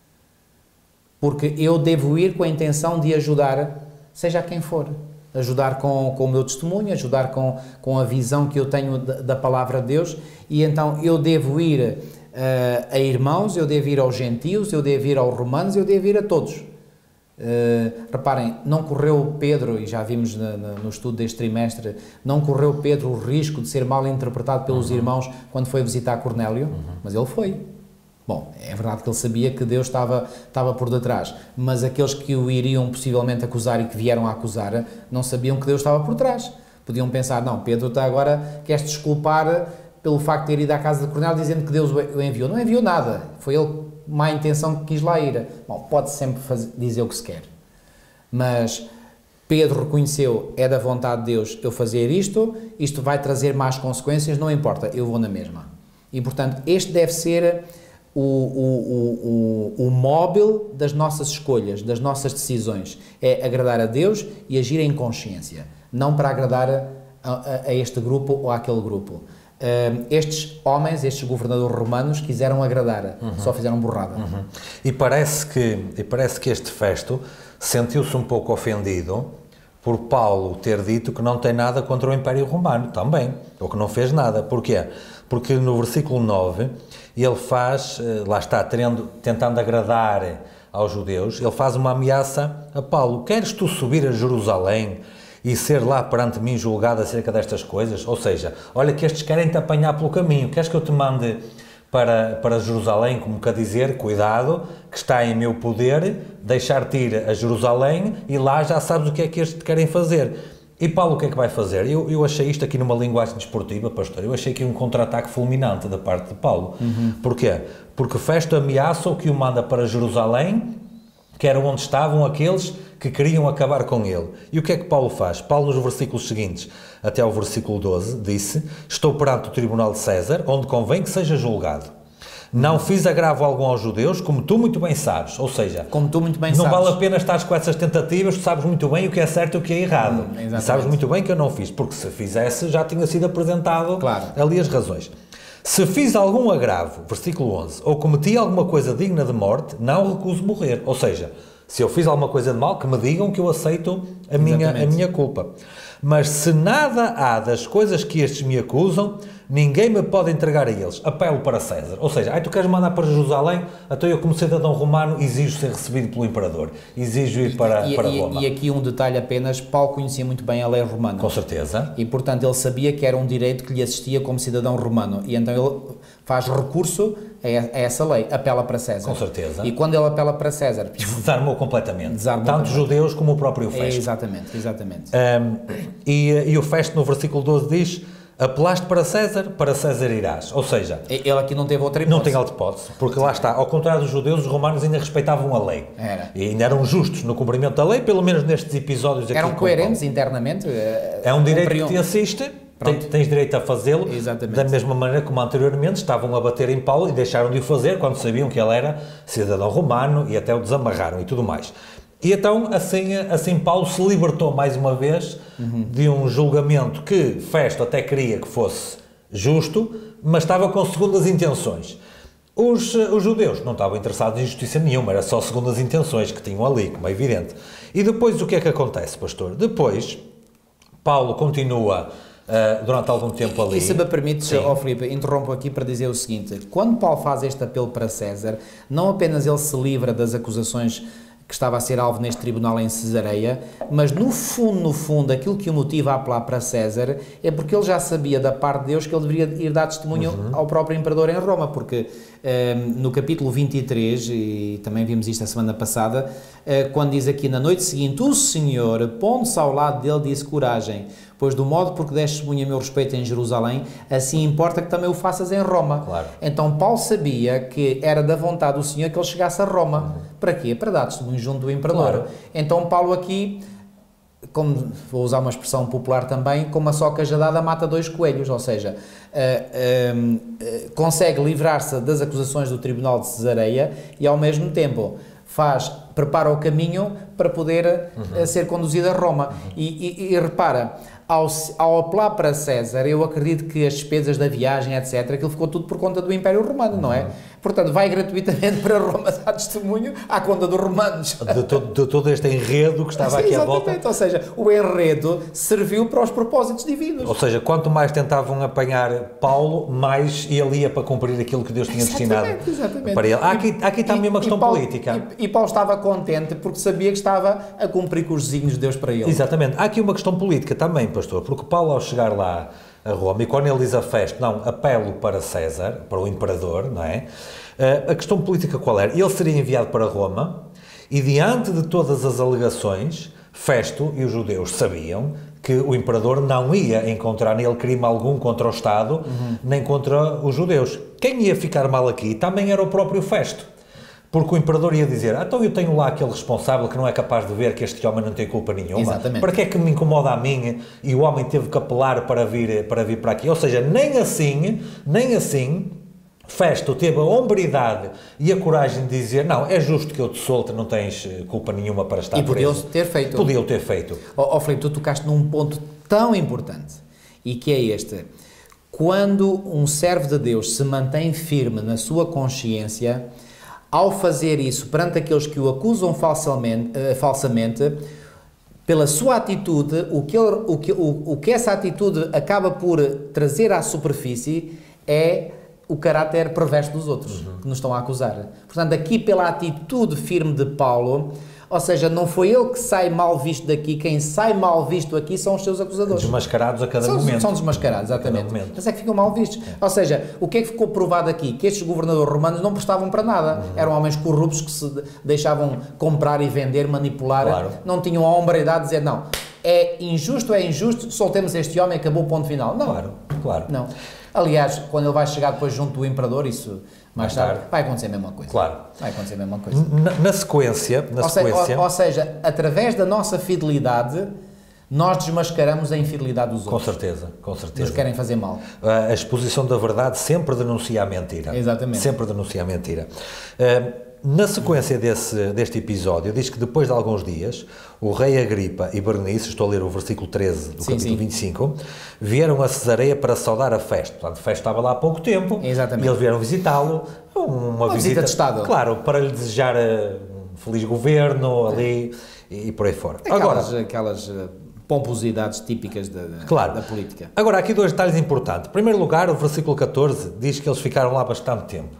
Porque eu devo ir com a intenção de ajudar, seja a quem for. Ajudar com, com o meu testemunho, ajudar com, com a visão que eu tenho da, da palavra de Deus. E então eu devo ir uh, a irmãos, eu devo ir aos gentios, eu devo ir aos romanos, eu devo ir a todos. Uh, reparem, não correu Pedro, e já vimos na, na, no estudo deste trimestre, não correu Pedro o risco de ser mal interpretado pelos uhum. irmãos quando foi visitar Cornélio, uhum. mas ele foi. Bom, é verdade que ele sabia que Deus estava, estava por detrás, mas aqueles que o iriam possivelmente acusar e que vieram a acusar, não sabiam que Deus estava por trás. Podiam pensar, não, Pedro está agora, queres desculpar pelo facto de ter ido à casa de Cornélio dizendo que Deus o enviou. Não enviou nada, foi ele má intenção que quis lá ir. Bom, pode sempre fazer, dizer o que se quer, mas Pedro reconheceu, é da vontade de Deus eu fazer isto, isto vai trazer más consequências, não importa, eu vou na mesma. E portanto este deve ser o, o, o, o, o móvel das nossas escolhas, das nossas decisões, é agradar a Deus e agir em consciência, não para agradar a, a, a este grupo ou àquele grupo. Uh, estes homens, estes governadores romanos quiseram agradar, uhum. só fizeram burrada. Uhum. E, parece que, e parece que este Festo sentiu-se um pouco ofendido por Paulo ter dito que não tem nada contra o Império Romano, também, ou que não fez nada. Porquê? Porque no versículo nove, ele faz, lá está, tendo, tentando agradar aos judeus, ele faz uma ameaça a Paulo. Queres tu subir a Jerusalém e ser lá perante mim julgado acerca destas coisas? Ou seja, olha que estes querem-te apanhar pelo caminho, queres que eu te mande para, para Jerusalém, como quer dizer, cuidado, que está em meu poder, deixar-te ir a Jerusalém e lá já sabes o que é que estes te querem fazer. E Paulo o que é que vai fazer? Eu, eu achei isto aqui numa linguagem desportiva, pastor, eu achei que um contra-ataque fulminante da parte de Paulo. Uhum. Porquê? Porque Festo ameaça o que o manda para Jerusalém, que era onde estavam aqueles que queriam acabar com ele. E o que é que Paulo faz? Paulo, nos versículos seguintes, até ao versículo doze, disse: estou perante o tribunal de César, onde convém que seja julgado. Não fiz agravo algum aos judeus, como tu muito bem sabes. Ou seja, como tu muito bem não sabes. vale a pena estar com essas tentativas, tu sabes muito bem o que é certo e o que é errado. Hum, e sabes muito bem que eu não fiz, porque se fizesse já tinha sido apresentado claro. ali as razões. Se fiz algum agravo, versículo onze, ou cometi alguma coisa digna de morte, não recuso morrer. Ou seja, se eu fiz alguma coisa de mal, que me digam que eu aceito a minha, a minha culpa. Mas se nada há das coisas que estes me acusam, ninguém me pode entregar a eles. Apelo para César. Ou seja, ai, tu queres mandar para Jerusalém, então eu, como cidadão romano, exijo ser recebido pelo imperador. Exijo ir para, e, para e, Roma. E aqui um detalhe apenas, Paulo conhecia muito bem a lei romana. Com certeza. E, portanto, ele sabia que era um direito que lhe assistia como cidadão romano. E então ele faz recurso a essa lei, apela para César. Com certeza. E quando ele apela para César... Desarmou completamente. Desarmou Tanto completamente. judeus como o próprio Festo. É, exatamente, exatamente. Um, e, e o Festo, no versículo doze, diz: apelaste para César, para César irás. Ou seja... Ele aqui não teve outra hipótese. Não tem outra hipótese, porque lá está, ao contrário dos judeus, os romanos ainda respeitavam a lei. Era. E ainda eram justos no cumprimento da lei, pelo menos nestes episódios aqui. Eram coerentes internamente. É um direito que te assiste, tens, tens direito a fazê-lo. Exatamente. Da mesma maneira como anteriormente estavam a bater em Paulo e deixaram de o fazer quando sabiam que ele era cidadão romano e até o desamarraram e tudo mais. E então, assim, assim Paulo se libertou mais uma vez uhum. de um julgamento que Festo até queria que fosse justo, mas estava com segundas intenções. Os, os judeus não estavam interessados em justiça nenhuma, era só segundas intenções que tinham ali, como é evidente. E depois o que é que acontece, pastor? Depois, Paulo continua uh, durante algum tempo ali. E se me permites, ó Filipe, interrompo aqui para dizer o seguinte: quando Paulo faz este apelo para César, não apenas ele se livra das acusações que estava a ser alvo neste tribunal em Cesareia, mas no fundo, no fundo, aquilo que o motiva a apelar para César é porque ele já sabia da parte de Deus que ele deveria ir dar testemunho uhum. ao próprio imperador em Roma, porque um, no capítulo vinte e três, e também vimos isto a semana passada, uh, quando diz aqui: na noite seguinte, o Senhor, pondo-se ao lado dele, disse: coragem, pois do modo porque deste testemunho a meu respeito em Jerusalém, assim importa que também o faças em Roma. Claro. Então Paulo sabia que era da vontade do Senhor que ele chegasse a Roma. Uhum. Para quê? Para dar testemunho junto do imperador. Claro. Então Paulo aqui, como vou usar uma expressão popular também, com uma só cajadada mata dois coelhos, ou seja, uh, uh, uh, consegue livrar-se das acusações do tribunal de Cesareia e ao mesmo tempo faz, prepara o caminho para poder uhum. uh, ser conduzido a Roma. Uhum. E, e, e repara, ao, ao apelar para César, eu acredito que as despesas da viagem, etcétera, aquilo ficou tudo por conta do Império Romano, uhum. não é? Portanto, vai gratuitamente para Roma dar testemunho à conta dos romanos. De, todo, de todo este enredo que estava aqui à volta. Ou seja, o enredo serviu para os propósitos divinos. Ou seja, quanto mais tentavam apanhar Paulo, mais ele ia para cumprir aquilo que Deus tinha destinado exatamente. para ele. Há aqui, há aqui também e, uma questão e Paulo, política. E, e Paulo estava contente porque sabia que estava a cumprir com os desígnios de Deus para ele. Exatamente. Há aqui uma questão política também, pastor, porque Paulo, ao chegar lá a Roma, e quando ele diz a Festo, não, apelo para César, para o imperador, não é? Uh, a questão política qual era? Ele seria enviado para Roma e, diante de todas as alegações, Festo e os judeus sabiam que o imperador não ia encontrar nele crime algum contra o Estado, uhum. nem contra os judeus. Quem ia ficar mal aqui também era o próprio Festo, porque o imperador ia dizer, ah, então eu tenho lá aquele responsável que não é capaz de ver que este homem não tem culpa nenhuma. Exatamente. Para que é que me incomoda a mim e o homem teve que apelar para vir para, vir para aqui? Ou seja, nem assim, nem assim, Festo teve a hombridade e a coragem de dizer, não, é justo que eu te solte, não tens culpa nenhuma para estar e preso. E podiam ter feito. Podiam ter feito. Ó, oh, Filipe, tu tocaste num ponto tão importante, e que é este: quando um servo de Deus se mantém firme na sua consciência, ao fazer isso perante aqueles que o acusam falsamente, uh, falsamente pela sua atitude, o que, ele, o, que, o, o que essa atitude acaba por trazer à superfície é o caráter perverso dos outros, uhum. que nos estão a acusar. Portanto, aqui pela atitude firme de Paulo, ou seja, não foi ele que sai mal visto daqui, quem sai mal visto aqui são os seus acusadores. Desmascarados a cada são, momento. São desmascarados, exatamente. Mas é que ficam mal vistos. É. Ou seja, o que é que ficou provado aqui? Que estes governadores romanos não prestavam para nada. Uhum. Eram homens corruptos que se deixavam comprar e vender, manipular. Claro. Não tinham a hombridade de dizer, não, é injusto, é injusto, soltemos este homem, acabou o ponto final. Não. Claro, claro. Não. Aliás, quando ele vai chegar depois junto do imperador, isso mais tarde, tarde vai acontecer a mesma coisa. Claro. Vai acontecer a mesma coisa. Na, na sequência, na ou, sequência... Se, ou, ou seja, através da nossa fidelidade, nós desmascaramos a infidelidade dos outros. Com certeza, com certeza. Nos querem fazer mal. A exposição da verdade sempre denuncia a mentira. Exatamente. Sempre denuncia a mentira. Uh, Na sequência desse, deste episódio, diz que depois de alguns dias, o rei Agripa e Berenice, estou a ler o versículo treze do sim, capítulo sim. vinte e cinco, vieram a Cesareia para saudar a Festo. Portanto, Festo estava lá há pouco tempo. Exatamente. E eles vieram visitá-lo. Uma, uma visita, visita de Estado. Claro, para lhe desejar um feliz governo ali é. e, e por aí fora. Aquelas, Agora, aquelas pomposidades típicas da, da, claro. da política. Agora, aqui dois detalhes importantes. Em primeiro lugar, o versículo catorze diz que eles ficaram lá bastante tempo.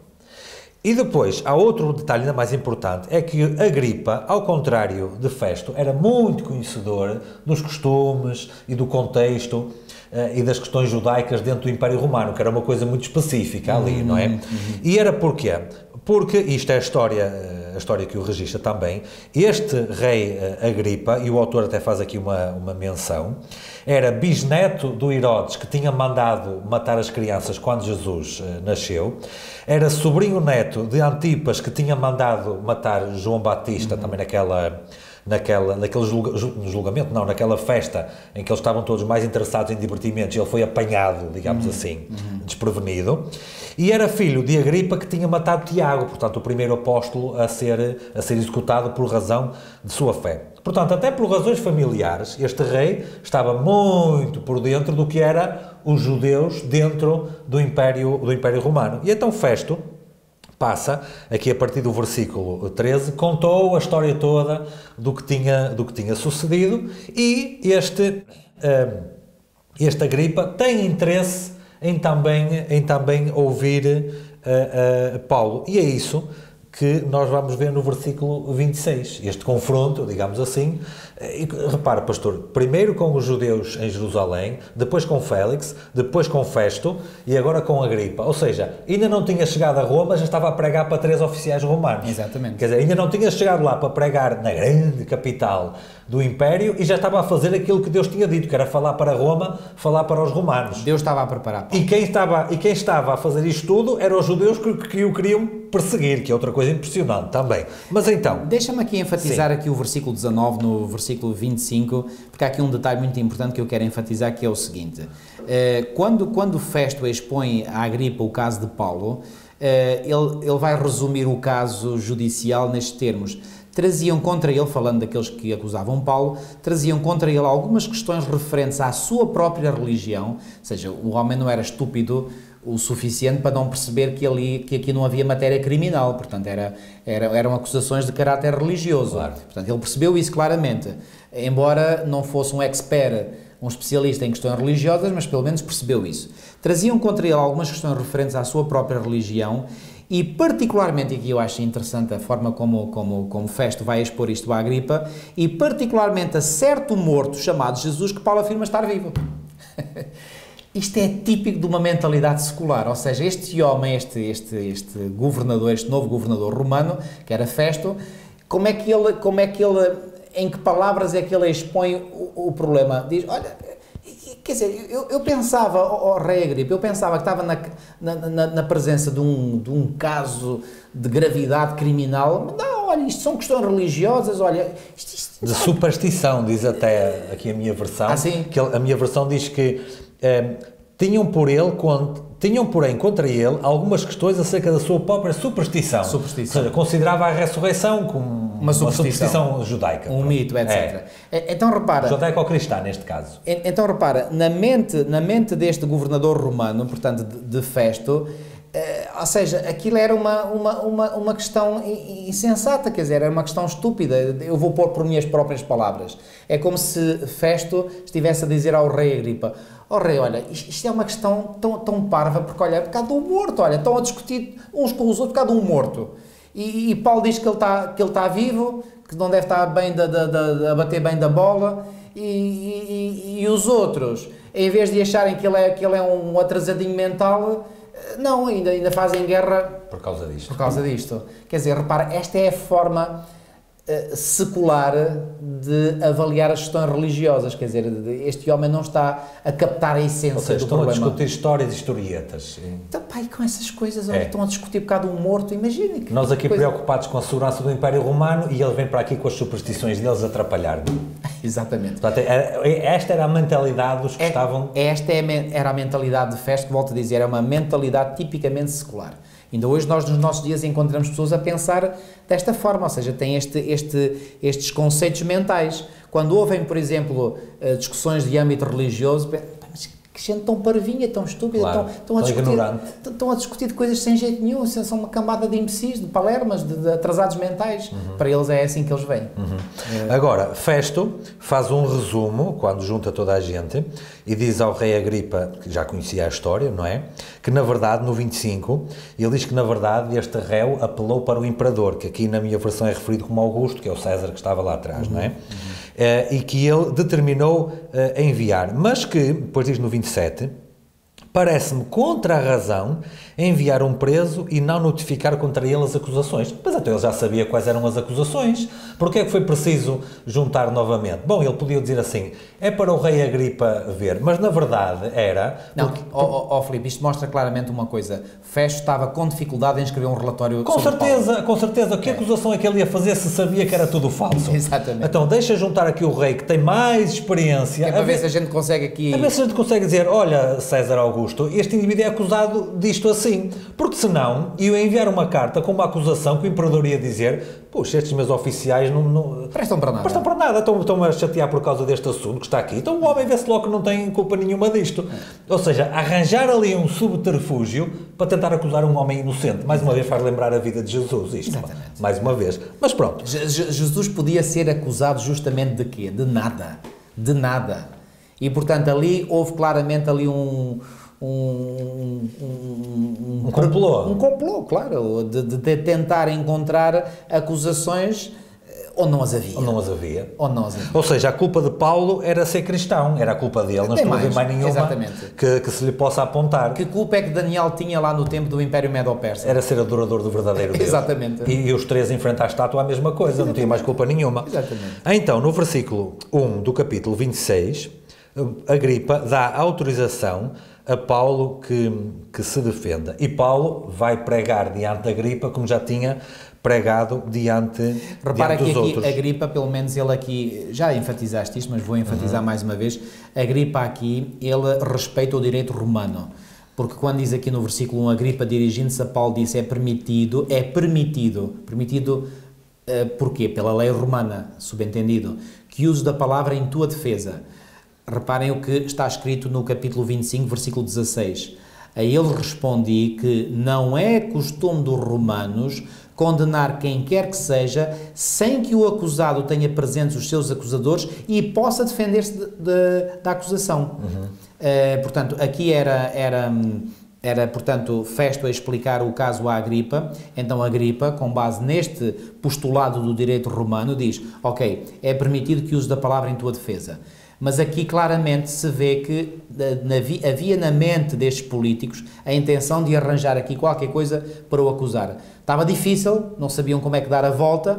E depois, há outro detalhe ainda mais importante, é que Agripa, ao contrário de Festo, era muito conhecedor dos costumes e do contexto uh, e das questões judaicas dentro do Império Romano, que era uma coisa muito específica ali, uhum, não é? Uhum. E era porquê? Porque, isto é a história, a história que o registra também, este rei uh, Agripa, e o autor até faz aqui uma, uma menção, era bisneto do Herodes, que tinha mandado matar as crianças quando Jesus uh, nasceu, era sobrinho-neto de Antipas, que tinha mandado matar João Batista, uhum. também naquela, naquela, naquele julga, julgamento, não, naquela festa em que eles estavam todos mais interessados em divertimentos, ele foi apanhado, digamos uhum. assim, uhum. desprevenido, e era filho de Agripa, que tinha matado Tiago, portanto o primeiro apóstolo a ser, a ser executado por razão de sua fé. Portanto, até por razões familiares, este rei estava muito por dentro do que era os judeus dentro do Império, do Império Romano. E então Festo passa, aqui a partir do versículo treze, contou a história toda do que tinha, do que tinha sucedido, e este, uh, este Agripa tem interesse em também, em também ouvir uh, uh, Paulo. E é isso que nós vamos ver no versículo vinte e seis, este confronto, digamos assim, e repara, pastor, primeiro com os judeus em Jerusalém, depois com Félix, depois com Festo e agora com Agripa, ou seja, ainda não tinha chegado a Roma, já estava a pregar para três oficiais romanos. Exatamente. Quer dizer, ainda não tinha chegado lá para pregar na grande capital do Império e já estava a fazer aquilo que Deus tinha dito, que era falar para Roma, falar para os romanos. Deus estava a preparar. E quem estava, e quem estava a fazer isto tudo eram os judeus que, que o queriam perseguir, que é outra coisa impressionante também. Mas então... Deixa-me aqui enfatizar sim. aqui o versículo dezanove no versículo vinte e cinco, porque há aqui um detalhe muito importante que eu quero enfatizar, que é o seguinte. Quando, quando Festo expõe a Agripa o caso de Paulo, ele, ele vai resumir o caso judicial nestes termos. Traziam contra ele, falando daqueles que acusavam Paulo, traziam contra ele algumas questões referentes à sua própria religião, ou seja, o homem não era estúpido o suficiente para não perceber que, ali, que aqui não havia matéria criminal, portanto era, era, eram acusações de caráter religioso, claro. Portanto ele percebeu isso claramente, embora não fosse um expert, um especialista em questões religiosas, mas pelo menos percebeu isso. Traziam contra ele algumas questões referentes à sua própria religião e particularmente, aqui eu acho interessante a forma como, como, como Festo vai expor isto à Agripa, e particularmente a certo morto chamado Jesus que Paulo afirma estar vivo. Isto é típico de uma mentalidade secular, ou seja, este homem, este, este, este governador, este novo governador romano, que era Festo, como é que ele, como é que ele em que palavras é que ele expõe o, o problema. Diz, olha, quer dizer, eu, eu pensava, ó oh, Rei Agripa, eu pensava que estava na, na, na, na presença de um, de um caso de gravidade criminal. Não, olha, isto são questões religiosas, olha... Isto, isto, de superstição, diz até aqui a minha versão. Ah, sim? Que ele, a minha versão diz que eh, tinham por ele... Quando, Tinham, porém, contra ele algumas questões acerca da sua própria superstição. Superstição. Ou seja, considerava a ressurreição como uma superstição, uma superstição judaica. Um pronto. mito, etcétera. É. Então, repara... Judaico-cristã, neste caso. Então, repara, na mente, na mente deste governador romano, portanto, de, de Festo, eh, ou seja, aquilo era uma, uma, uma, uma questão insensata, quer dizer, era uma questão estúpida. Eu vou pôr por minhas próprias palavras. É como se Festo estivesse a dizer ao rei Agripa: ó oh, rei, olha, isto é uma questão tão, tão parva, porque olha, é por causa de um morto, olha, estão a discutir uns com os outros por causa de um morto. E, e Paulo diz que ele está que ele está vivo, que não deve estar bem da, da, da, a bater bem da bola, e, e, e os outros, em vez de acharem que ele é, que ele é um atrasadinho mental, não, ainda, ainda fazem guerra por causa disto. Por causa disto. Quer dizer, repara, esta é a forma uh, secular de avaliar as questões religiosas, quer dizer, este homem não está a captar a essência. Ou seja, do estão problema. a discutir histórias e historietas. Então, pai, com essas coisas, olha, É. estão a discutir por causa de um morto, imaginem. que Nós aqui coisa... preocupados com a segurança do Império Romano e ele vem para aqui com as superstições deles atrapalhar. Exatamente. Portanto, esta era a mentalidade dos que É, estavam... Esta é a, era a mentalidade de Festo, que volto a dizer, é uma mentalidade tipicamente secular. Ainda hoje nós, nos nossos dias, encontramos pessoas a pensar desta forma, ou seja, têm este, este, estes conceitos mentais. Quando ouvem, por exemplo, discussões de âmbito religioso, mas que gente tão parvinha, tão estúpida, Claro, tão, tão, a tão discutir, ignorante. estão a discutir de coisas sem jeito nenhum, são uma cambada de imbecis, de palermas, de, de atrasados mentais. Uhum. Para eles é assim que eles veem. Uhum. É. Agora, Festo faz um resumo, quando junta toda a gente, e diz ao rei Agripa, que já conhecia a história, não é? Que na verdade, no vinte e cinco, ele diz que na verdade este réu apelou para o imperador, que aqui na minha versão é referido como Augusto, que é o César que estava lá atrás, uhum. não é? Uhum. Uh, e que ele determinou uh, enviar, mas que, depois diz no vinte e sete, parece-me contra a razão enviar um preso e não notificar contra ele as acusações. Mas até ele já sabia quais eram as acusações. Porquê é que foi preciso juntar novamente? Bom, ele podia dizer assim, é para o rei Agripa ver, mas na verdade era... Não, porque... ó oh, oh, oh, Filipe, isto mostra claramente uma coisa. Festo estava com dificuldade em escrever um relatório com sobre certeza, Paulo. Com certeza. Que é. acusação é que ele ia fazer se sabia que era tudo falso? Exatamente. Então deixa juntar aqui o rei que tem mais experiência. É para a ver, ver se a gente consegue aqui... A ver se a gente consegue dizer, olha, César Augusto, este indivíduo é acusado disto assim. Porque senão, eu ia enviar uma carta com uma acusação que o imperador ia dizer, puxa, estes meus oficiais não... não prestam para nada. Prestam para nada, estão, estão a chatear por causa deste assunto que está aqui. Então o homem vê-se logo que não tem culpa nenhuma disto. É. Ou seja, arranjar ali um subterfúgio para tentar acusar um homem inocente. Mais uma vez faz lembrar a vida de Jesus, isto. Exatamente. Mais uma vez. Mas pronto. Je Jesus podia ser acusado justamente de quê? De nada. De nada. E, portanto, ali houve claramente ali um... Um, um, um, um complô. Um complô, claro, de, de tentar encontrar acusações onde não as havia. Onde não as havia. Onde não as havia. Ou seja, a culpa de Paulo era ser cristão, era a culpa dele, não estou a ver mais nenhuma que, que se lhe possa apontar. Que culpa é que Daniel tinha lá no tempo do Império Medo-Persa? Era ser adorador do verdadeiro Deus. Exatamente. E, e os três em frente à estátua a mesma coisa, Exatamente. Não tinha mais culpa nenhuma. Exatamente. Então, no versículo um do capítulo vinte e seis, Agripa dá autorização a Paulo que, que se defenda. E Paulo vai pregar diante da Agripa, como já tinha pregado diante, Repara diante dos que aqui, outros. Agripa, pelo menos ele aqui, já enfatizaste isto, mas vou enfatizar uhum. mais uma vez, Agripa aqui, ele respeita o direito romano. Porque quando diz aqui no versículo um, Agripa dirigindo-se a Paulo disse, é permitido, é permitido, permitido uh, porquê? Pela lei romana, subentendido, que uses da palavra em tua defesa. Reparem o que está escrito no capítulo vinte e cinco, versículo dezasseis. A ele respondi que não é costume dos romanos condenar quem quer que seja sem que o acusado tenha presentes os seus acusadores e possa defender-se de, de, da acusação. Uhum. Uh, portanto, aqui era, era, era, portanto, Festo a explicar o caso à Agripa. Então, Agripa, com base neste postulado do direito romano, diz, ok, é permitido que use da palavra em tua defesa. Mas aqui claramente se vê que havia na mente destes políticos a intenção de arranjar aqui qualquer coisa para o acusar. Estava difícil, não sabiam como é que dar a volta,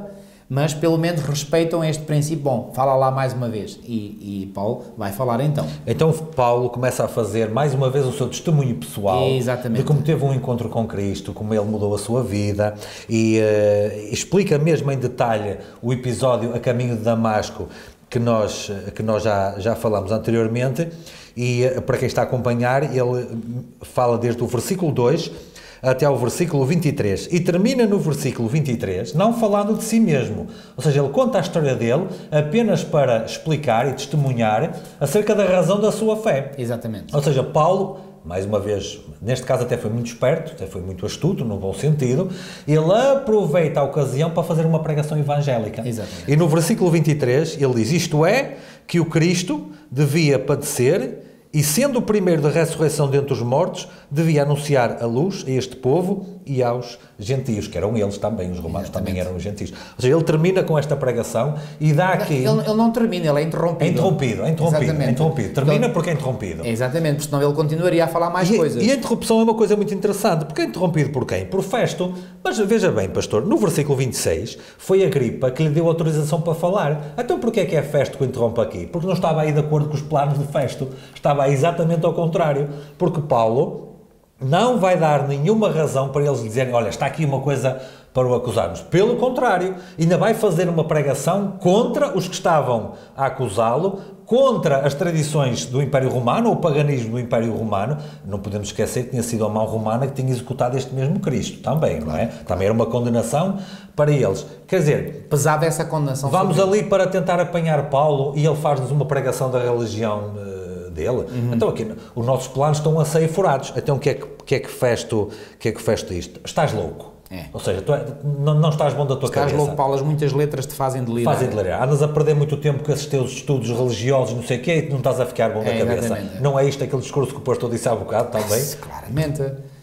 mas pelo menos respeitam este princípio. Bom, fala lá mais uma vez. E, e Paulo vai falar então. Então Paulo começa a fazer mais uma vez o seu testemunho pessoal. Exatamente. De como teve um encontro com Cristo, como ele mudou a sua vida e uh, explica mesmo em detalhe o episódio a caminho de Damasco que nós, que nós já, já falamos anteriormente e uh, para quem está a acompanhar, ele fala desde o versículo dois até ao versículo vinte e três, e termina no versículo vinte e três, não falando de si mesmo, ou seja, ele conta a história dele apenas para explicar e testemunhar acerca da razão da sua fé. Exatamente. Ou seja, Paulo, mais uma vez, neste caso até foi muito esperto, até foi muito astuto, no bom sentido, ele aproveita a ocasião para fazer uma pregação evangélica. Exatamente. E no versículo vinte e três, ele diz, isto é, que o Cristo devia padecer e, sendo o primeiro da ressurreição dentre os mortos, devia anunciar a luz a este povo e aos gentios, que eram eles também, os romanos Exatamente. Também eram os gentios. Ou seja, ele termina com esta pregação e dá aqui... Ele, ele não termina, ele é interrompido. É interrompido, é interrompido, é interrompido. Termina porque é interrompido. Exatamente, porque senão ele continuaria a falar mais e, coisas. E a interrupção é uma coisa muito interessante, porque é interrompido por quem? Por Festo. Mas veja bem, pastor, no versículo vinte e seis, foi Agripa que lhe deu autorização para falar. Então porquê é que é Festo que o interrompe aqui? Porque não estava aí de acordo com os planos de Festo. Estava aí exatamente ao contrário. Porque Paulo não vai dar nenhuma razão para eles dizerem, olha, está aqui uma coisa para o acusarmos. Pelo contrário, ainda vai fazer uma pregação contra os que estavam a acusá-lo, contra as tradições do Império Romano, ou o paganismo do Império Romano. Não podemos esquecer que tinha sido a mão romana que tinha executado este mesmo Cristo, também, não é? Também era uma condenação para eles. Quer dizer, pesava essa condenação. Vamos ali para tentar apanhar Paulo e ele faz-nos uma pregação da religião uh, dele. Uhum. Então aqui, os nossos planos estão a sair furados. Então o que é que, que, é que Festo, que é que Festo isto? Estás louco. É. Ou seja, tu é, não, não estás bom da tua estás cabeça. Estás louco, Paulo, muitas letras te fazem delirar. Fazem delirar. Andas a perder muito tempo com esses teus estudos religiosos, não sei o quê, e não estás a ficar bom da é, cabeça. Exatamente. Não é isto aquele discurso que o pastor disse há bocado também? Claramente.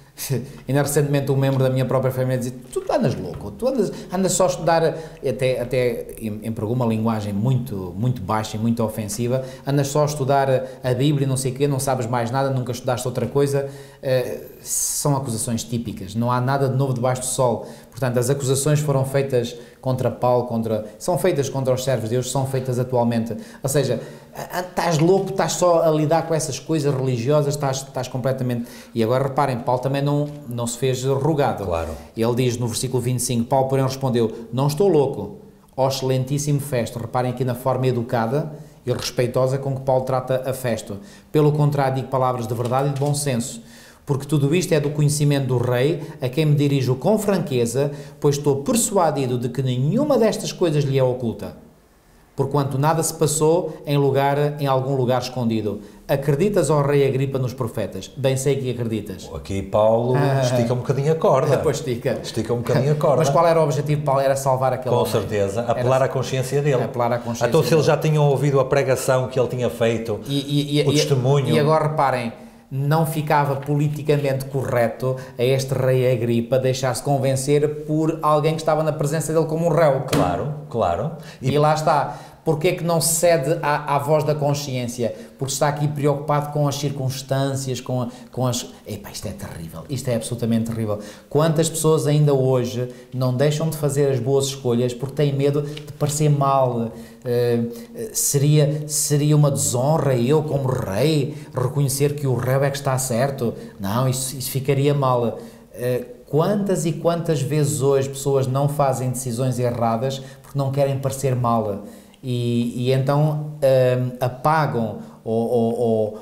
Ainda recentemente um membro da minha própria família dizia, tu andas louco, tu andas, andas só a estudar, até, até empregou uma linguagem muito, muito baixa e muito ofensiva, andas só a estudar a Bíblia e não sei o quê, não sabes mais nada, nunca estudaste outra coisa. Uh, são acusações típicas, não há nada de novo debaixo do sol. Portanto, as acusações foram feitas contra Paulo, contra, são feitas contra os servos de Deus, são feitas atualmente. Ou seja, estás louco, estás só a lidar com essas coisas religiosas, estás, estás completamente... E agora reparem, Paulo também não, não se fez rogado. Claro. Ele diz no versículo vinte e cinco, Paulo porém respondeu, não estou louco, ó excelentíssimo Festo. Reparem aqui na forma educada e respeitosa com que Paulo trata a Festo. Pelo contrário, digo palavras de verdade e de bom senso, porque tudo isto é do conhecimento do rei, a quem me dirijo com franqueza, pois estou persuadido de que nenhuma destas coisas lhe é oculta, porquanto nada se passou em, lugar, em algum lugar escondido. Acreditas, ó rei Agripa, nos profetas? Bem sei que acreditas. Aqui Paulo ah, estica um bocadinho a corda. Pois estica. Estica um bocadinho a corda. Mas qual era o objetivo de Paulo? Era salvar aquele Com homem. certeza, apelar era, à consciência dele. Apelar à consciência então se dele. eles já tinham ouvido a pregação que ele tinha feito, e, e, e, o e, testemunho... E agora reparem, não ficava politicamente correto a este rei Agripa deixar-se convencer por alguém que estava na presença dele como um réu. Claro, claro. E, e lá está. Porquê é que não cede à, à voz da consciência? Porque está aqui preocupado com as circunstâncias, com, a, com as... Epá, isto é terrível, isto é absolutamente terrível. Quantas pessoas ainda hoje não deixam de fazer as boas escolhas porque têm medo de parecer mal? Uh, seria, seria uma desonra eu, como rei, reconhecer que o rei é que está certo? Não, isso, isso ficaria mal. Uh, quantas e quantas vezes hoje pessoas não fazem decisões erradas porque não querem parecer mal? E, e então um, apagam ou, ou, ou,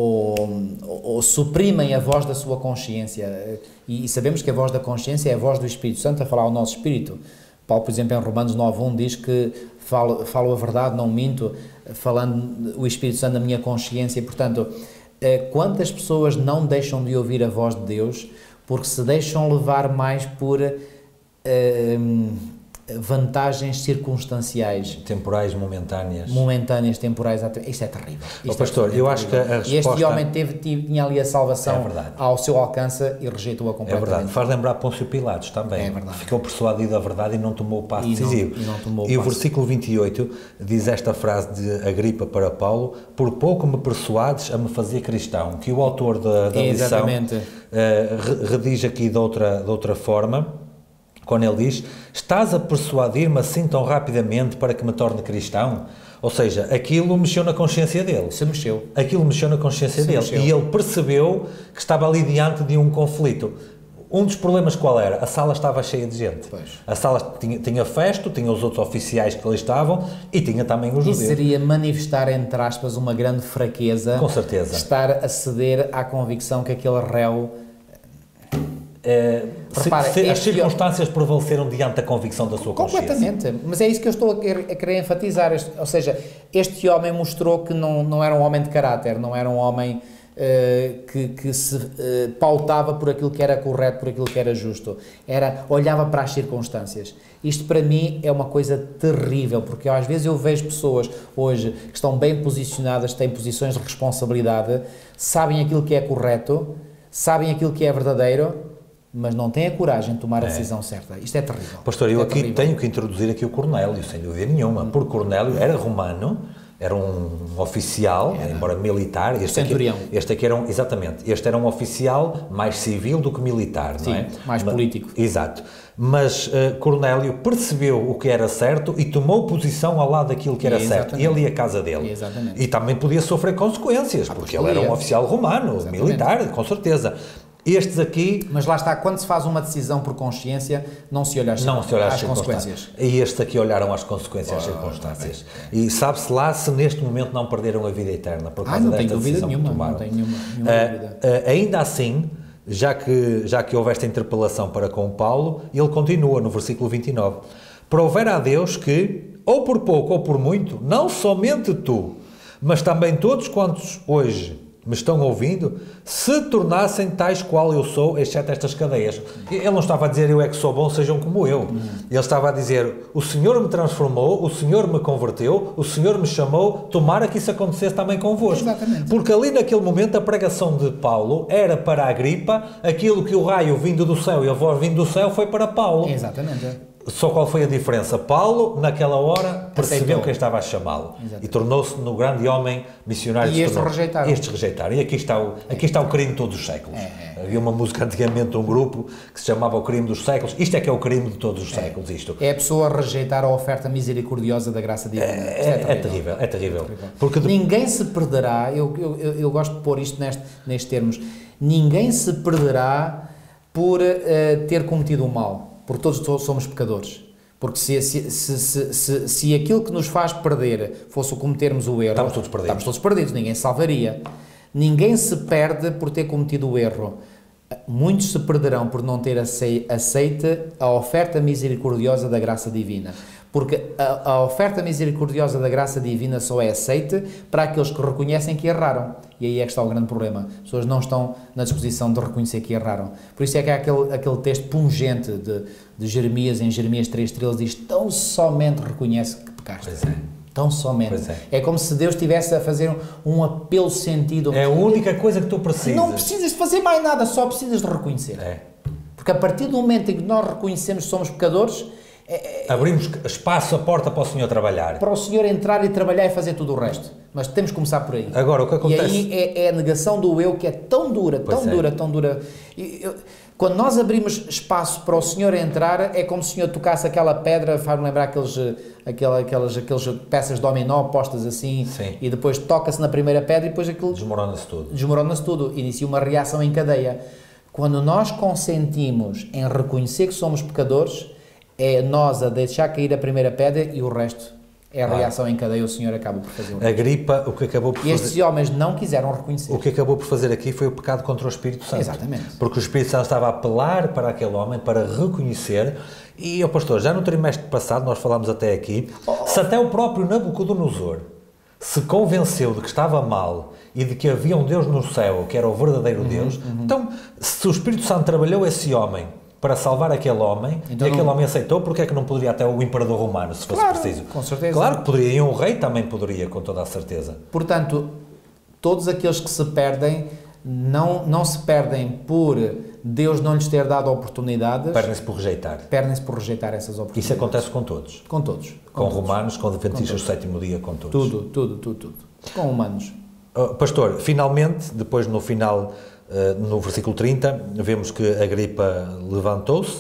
ou, ou suprimem a voz da sua consciência. E, e sabemos que a voz da consciência é a voz do Espírito Santo a falar ao nosso espírito. Paulo, por exemplo, em Romanos nove um diz que falo, falo a verdade, não minto, falando o Espírito Santo na minha consciência. Portanto, quantas pessoas não deixam de ouvir a voz de Deus porque se deixam levar mais por... Um, vantagens circunstanciais. Temporais, momentâneas. Momentâneas, temporais. Isto é terrível. Isto oh, pastor, é eu acho que a resposta... E este homem teve, tinha ali a salvação é ao seu alcance e rejeitou-a completamente. É verdade. Faz lembrar Pôncio Pilatos também. É verdade. Ficou persuadido da verdade e não tomou o passo e decisivo. Não, e não tomou e o o versículo vinte e oito diz esta frase de Agripa para Paulo: por pouco me persuades a me fazer cristão, que o autor da, da lição uh, redige aqui de outra, de outra forma. quando ele diz: estás a persuadir-me assim tão rapidamente para que me torne cristão? Ou seja, aquilo mexeu na consciência dele. Se mexeu. Aquilo mexeu na consciência Se dele. mexeu. E ele percebeu que estava ali diante de um conflito. Um dos problemas qual era? A sala estava cheia de gente. Pois. A sala tinha, tinha Festo, tinha os outros oficiais que ali estavam e tinha também os judeus. E seria manifestar, entre aspas, uma grande fraqueza. Com certeza. Estar a ceder à convicção que aquele réu... É, Repara, se, se as este- circunstâncias prevaleceram diante da convicção da sua consciência. Completamente, mas é isso que eu estou a querer, a querer enfatizar, Este- ou seja, este homem mostrou que não, não era um homem de caráter, não era um homem eh, que, que se eh, pautava por aquilo que era correto, por aquilo que era justo, era, olhava para as circunstâncias. Isto para mim é uma coisa terrível, porque às vezes eu vejo pessoas hoje que estão bem posicionadas, têm posições de responsabilidade, sabem aquilo que é correto, sabem aquilo que é verdadeiro, mas não tem a coragem de tomar a decisão certa. Isto é terrível. Pastor, eu é aqui terrível. tenho que introduzir aqui o Cornélio, sem dúvida nenhuma, porque Cornélio era romano, era um oficial, Era. embora militar. Este Centurião. Aqui, este aqui era um, exatamente, este era um oficial mais civil do que militar, Sim, não é? mais Mas- político. Exato. Mas uh, Cornélio percebeu o que era certo e tomou posição ao lado daquilo que era certo. Exatamente. Ele e a casa dele. Exatamente. E também podia sofrer consequências, porque ele era um podia. oficial romano, Exatamente. militar, com certeza. Estes aqui Mas lá está, quando se faz uma decisão por consciência, não se olha às, não se olha às, às consequências. circunstâncias. E estes aqui olharam às consequências, às circunstâncias. E sabe-se lá se neste momento não perderam a vida eterna por Ah, causa não desta tenho dúvida decisão que nenhuma, tomaram. não tenho nenhuma, nenhuma Ah, dúvida. ah, ainda assim, já que, já que houve esta interpelação para com Paulo, ele continua no versículo vinte e nove. Provera a Deus que, ou por pouco ou por muito, não somente tu, mas também todos quantos hoje me estão ouvindo, se tornassem tais qual eu sou, exceto estas cadeias. Ele não estava a dizer eu é que sou bom, sejam como eu. Ele estava a dizer, o Senhor me transformou, o Senhor me converteu, o Senhor me chamou, tomara que isso acontecesse também convosco. Exatamente. Porque ali naquele momento a pregação de Paulo era para a Agripa, aquilo que o raio vindo do céu e a voz vindo do céu foi para Paulo. Exatamente. Só qual foi a diferença? Paulo, naquela hora, percebeu Aceitou. quem estava a chamá-lo Exatamente. e tornou-se no grande homem missionário. E que se estes tornou. rejeitaram. Estes rejeitaram. E aqui está o, aqui está o crime de todos os séculos. É, Havia uma música antigamente, um grupo, que se chamava o crime dos séculos. Isto é que é o crime de todos os séculos, isto. É a pessoa rejeitar a oferta misericordiosa da graça divina. Isto É, é terrível, é terrível. Porque de- Ninguém se perderá, eu, eu, eu, eu gosto de pôr isto neste, nestes termos, ninguém se perderá por eh, ter cometido o mal, porque todos to- somos pecadores. Porque se, se, se, se, se, se aquilo que nos faz perder fosse o cometermos o erro, Estamos todos perdidos. estamos todos perdidos, ninguém se salvaria. Ninguém se perde por ter cometido o erro. Muitos se perderão por não ter acei- aceite a oferta misericordiosa da graça divina. Porque a, a oferta misericordiosa da graça divina só é aceite para aqueles que reconhecem que erraram. E aí é que está o grande problema. As pessoas não estão na disposição de reconhecer que erraram. Por isso é que há aquele, aquele texto pungente de, de Jeremias, em Jeremias três estrelas, diz: tão somente reconhece que pecaste. Pois é. Tão somente. Pois é. É como se Deus estivesse a fazer um apelo sentido. é a única coisa que tu precisas. Não precisas de fazer mais nada, só precisas de reconhecer. É. Porque a partir do momento em que nós reconhecemos que somos pecadores, Abrimos espaço, a porta para o Senhor trabalhar. para o Senhor entrar e trabalhar e fazer tudo o resto. Mas temos que começar por aí. Agora, o que acontece... E aí é, é a negação do eu que é tão dura, Pois tão é. dura, tão dura. E eu- quando nós abrimos espaço para o Senhor entrar, é como se o Senhor tocasse aquela pedra, faz-me lembrar aqueles, eh, aquela, aquelas, aquelas peças de dominó postas assim, Sim. e depois toca-se na primeira pedra e depois aquilo Desmorona-se tudo. desmorona-se tudo, inicia uma reação em cadeia. Quando nós consentimos em reconhecer que somos pecadores, é nós a deixar cair a primeira pedra e o resto é a Claro. reação em cadeia, o Senhor acaba por fazer o A resto. gripa, o que acabou por E estes fazer... homens não quiseram reconhecer. O que acabou por fazer aqui foi o pecado contra o Espírito Santo. Exatamente. Porque o Espírito Santo estava a apelar para aquele homem para reconhecer. E, ó pastor, já no trimestre passado, nós falámos até aqui, se até o próprio Nabucodonosor se convenceu de que estava mal e de que havia um Deus no céu, que era o verdadeiro Uhum, Deus, então, se o Espírito Santo trabalhou esse homem para salvar aquele homem, Então e aquele não- homem aceitou, porque é que não poderia até o imperador romano, se fosse Claro, preciso? com certeza. Claro que poderia, e um rei também poderia, com toda a certeza. Portanto, todos aqueles que se perdem, não, não se perdem por Deus não lhes ter dado a oportunidade, Perdem-se por rejeitar. perdem-se por rejeitar essas oportunidades. Isso acontece com todos. Com todos. Com todos. romanos, com adventistas do sétimo dia, com todos. Tudo, tudo, tudo, tudo. Com humanos. Uh, pastor, finalmente, depois no final, uh, no versículo trinta, vemos que Agripa levantou-se,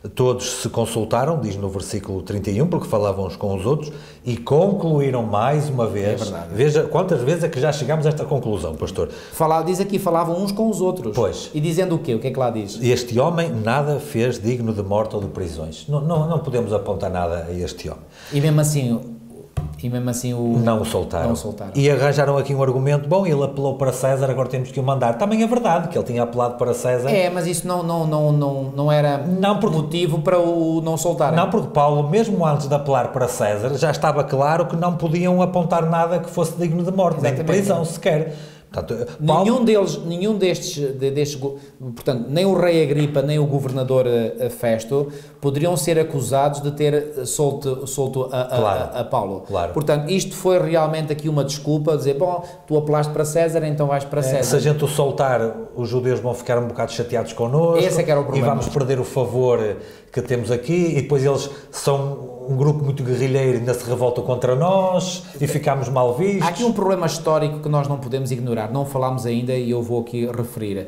Todos se consultaram, diz no versículo trinta e um, porque falavam uns com os outros, e concluíram mais uma vez. É verdade. Veja quantas vezes é que já chegamos a esta conclusão, pastor. Falar, diz aqui, falavam uns com os outros. Pois. E dizendo o quê? O que é que lá diz? Este homem nada fez digno de morte ou de prisões. Não, não, não podemos apontar nada a este homem. E mesmo assim... E mesmo assim o... Não o soltaram. Não o soltaram. E arranjaram aqui um argumento, bom, ele apelou para César, agora temos que o mandar. Também é verdade que ele tinha apelado para César. É, mas isso não, não, não, não, não era não porque, motivo para o não soltarem. Não, porque Paulo, mesmo antes de apelar para César, já estava claro que não podiam apontar nada que fosse digno de morte, nem de prisão sequer. Portanto, Paulo... nenhum deles, nenhum destes, destes, portanto, nem o rei Agripa, nem o governador Festo poderiam ser acusados de ter solto, solto a, claro, a, a Paulo. Claro. Portanto, isto foi realmente aqui uma desculpa, dizer, bom, tu apelaste para César, então vais para César. É, se a gente o soltar, os judeus vão ficar um bocado chateados connosco. Esse é que era o problema. E vamos perder o favor que temos aqui, e depois eles são um grupo muito guerrilheiro, ainda se revoltam contra nós e ficamos mal vistos. Há aqui um problema histórico que nós não podemos ignorar, não falámos ainda e eu vou aqui referir.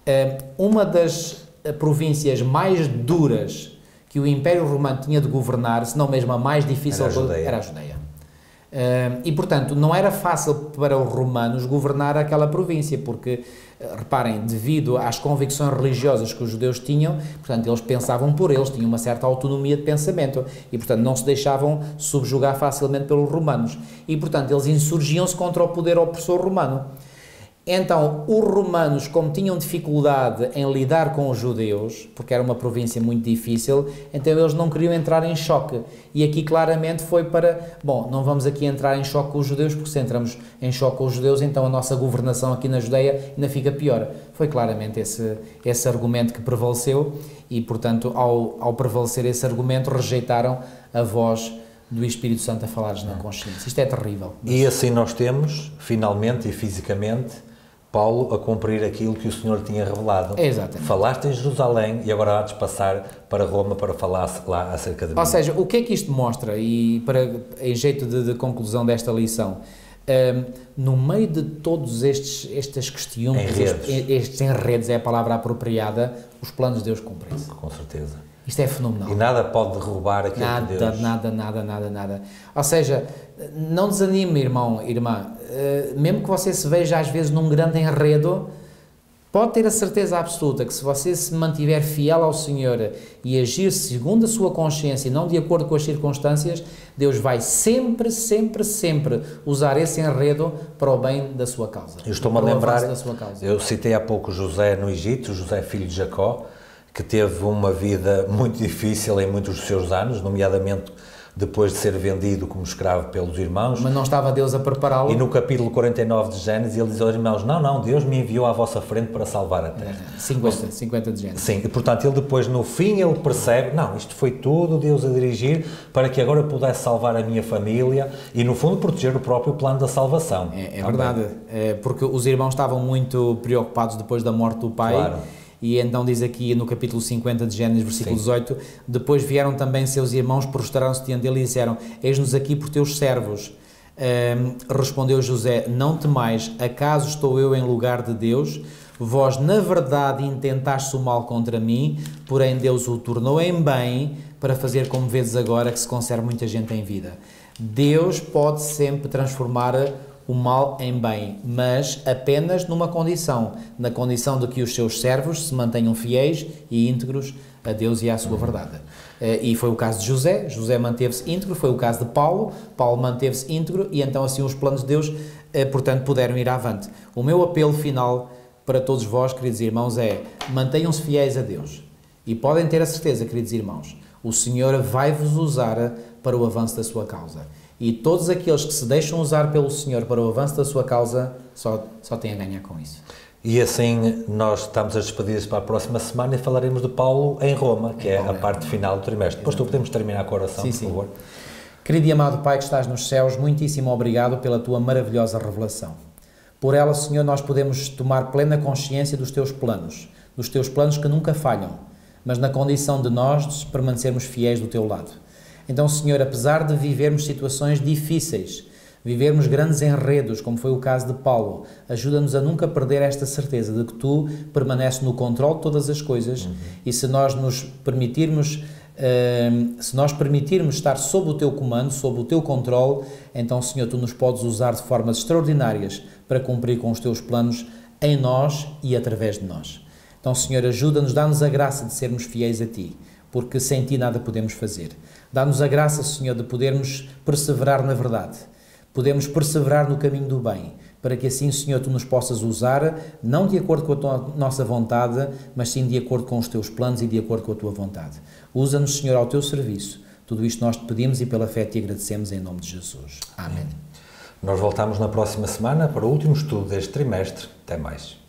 Uma das províncias mais duras que o Império Romano tinha de governar, se não mesmo a mais difícil, era a Judeia. Era a Judeia. E, portanto, não era fácil para os romanos governar aquela província, porque, reparem, devido às convicções religiosas que os judeus tinham, portanto, eles pensavam por eles, tinham uma certa autonomia de pensamento e, portanto, não se deixavam subjugar facilmente pelos romanos. E, portanto, eles insurgiam-se contra o poder opressor romano. Então, os romanos, como tinham dificuldade em lidar com os judeus, porque era uma província muito difícil, então eles não queriam entrar em choque. E aqui claramente foi para, bom, não vamos aqui entrar em choque com os judeus, porque se entramos em choque com os judeus, então a nossa governação aqui na Judeia ainda fica pior. Foi claramente esse, esse argumento que prevaleceu e, portanto, ao, ao prevalecer esse argumento, rejeitaram a voz do Espírito Santo a falar-lhes na consciência. Isto é terrível. Mas... E assim nós temos, finalmente e fisicamente, Paulo a cumprir aquilo que o Senhor tinha revelado. Exatamente. Falaste em Jerusalém e agora há de passar para Roma para falar lá acerca de mim. Ou seja, o que é que isto mostra? E para, em jeito de, de conclusão desta lição, um, no meio de todos estes, estes questões, enredos. Estes, estes enredos é a palavra apropriada, os planos de Deus cumprem-se. Com certeza. Isto é fenomenal. E nada pode derrubar aquilo nada, que Deus... Nada, nada, nada, nada. Ou seja, não desanime, irmão, irmã. Uh, mesmo que você se veja às vezes num grande enredo, pode ter a certeza absoluta que se você se mantiver fiel ao Senhor e agir segundo a sua consciência e não de acordo com as circunstâncias, Deus vai sempre, sempre, sempre usar esse enredo para o bem da sua causa. Eu estou-me a lembrar, da sua causa. Eu citei há pouco José no Egito, José filho de Jacó, que teve uma vida muito difícil em muitos dos seus anos, nomeadamente depois de ser vendido como escravo pelos irmãos. Mas não estava Deus a prepará-lo? E no capítulo quarenta e nove de Gênesis ele diz aos irmãos, não, não, Deus me enviou à vossa frente para salvar a terra. cinquenta, cinquenta de Gênesis. Sim, e portanto ele depois no fim ele percebe, não, isto foi tudo Deus a dirigir para que agora eu pudesse salvar a minha família e no fundo proteger o próprio plano da salvação. É, é verdade, é, porque os irmãos estavam muito preocupados depois da morte do pai. Claro. E então diz aqui no capítulo cinquenta de Gênesis, versículo Sim. dezoito, depois vieram também seus irmãos, prostraram-se diante dele e disseram, eis-nos aqui por teus servos. Um, respondeu José, não temais, acaso estou eu em lugar de Deus? Vós na verdade intentaste o mal contra mim, porém Deus o tornou em bem, para fazer como vedes agora, que se conserva muita gente em vida. Deus pode sempre transformar o mal em bem, mas apenas numa condição, na condição de que os seus servos se mantenham fiéis e íntegros a Deus e à sua verdade. E foi o caso de José, José manteve-se íntegro, foi o caso de Paulo, Paulo manteve-se íntegro e então assim os planos de Deus, portanto, puderam ir avante. O meu apelo final para todos vós, queridos irmãos, é mantenham-se fiéis a Deus e podem ter a certeza, queridos irmãos, o Senhor vai-vos usar para o avanço da sua causa. E todos aqueles que se deixam usar pelo Senhor para o avanço da sua causa só, só têm a ganhar com isso. E assim nós estamos a despedir-nos para a próxima semana e falaremos de Paulo em Roma, que é a parte final do trimestre. Depois tu podemos terminar com a oração, sim, por sim. favor. Querido e amado Pai que estás nos céus, muitíssimo obrigado pela tua maravilhosa revelação. Por ela, Senhor, nós podemos tomar plena consciência dos teus planos, dos teus planos que nunca falham, mas na condição de nós permanecermos fiéis do teu lado. Então, Senhor, apesar de vivermos situações difíceis, vivermos grandes enredos, como foi o caso de Paulo. Ajuda-nos a nunca perder esta certeza de que Tu permaneces no controle de todas as coisas uhum. e se nós nos permitirmos, uh, se nós permitirmos estar sob o Teu comando, sob o Teu controle, então, Senhor, Tu nos podes usar de formas extraordinárias para cumprir com os Teus planos em nós e através de nós. Então, Senhor, ajuda-nos, dá-nos a graça de sermos fiéis a Ti, porque sem Ti nada podemos fazer. Dá-nos a graça, Senhor, de podermos perseverar na verdade, podemos perseverar no caminho do bem, para que assim, Senhor, Tu nos possas usar, não de acordo com a tua, nossa vontade, mas sim de acordo com os Teus planos e de acordo com a Tua vontade. Usa-nos, Senhor, ao Teu serviço. Tudo isto nós Te pedimos e pela fé Te agradecemos em nome de Jesus. Amém. Nós voltamos na próxima semana para o último estudo deste trimestre. Até mais.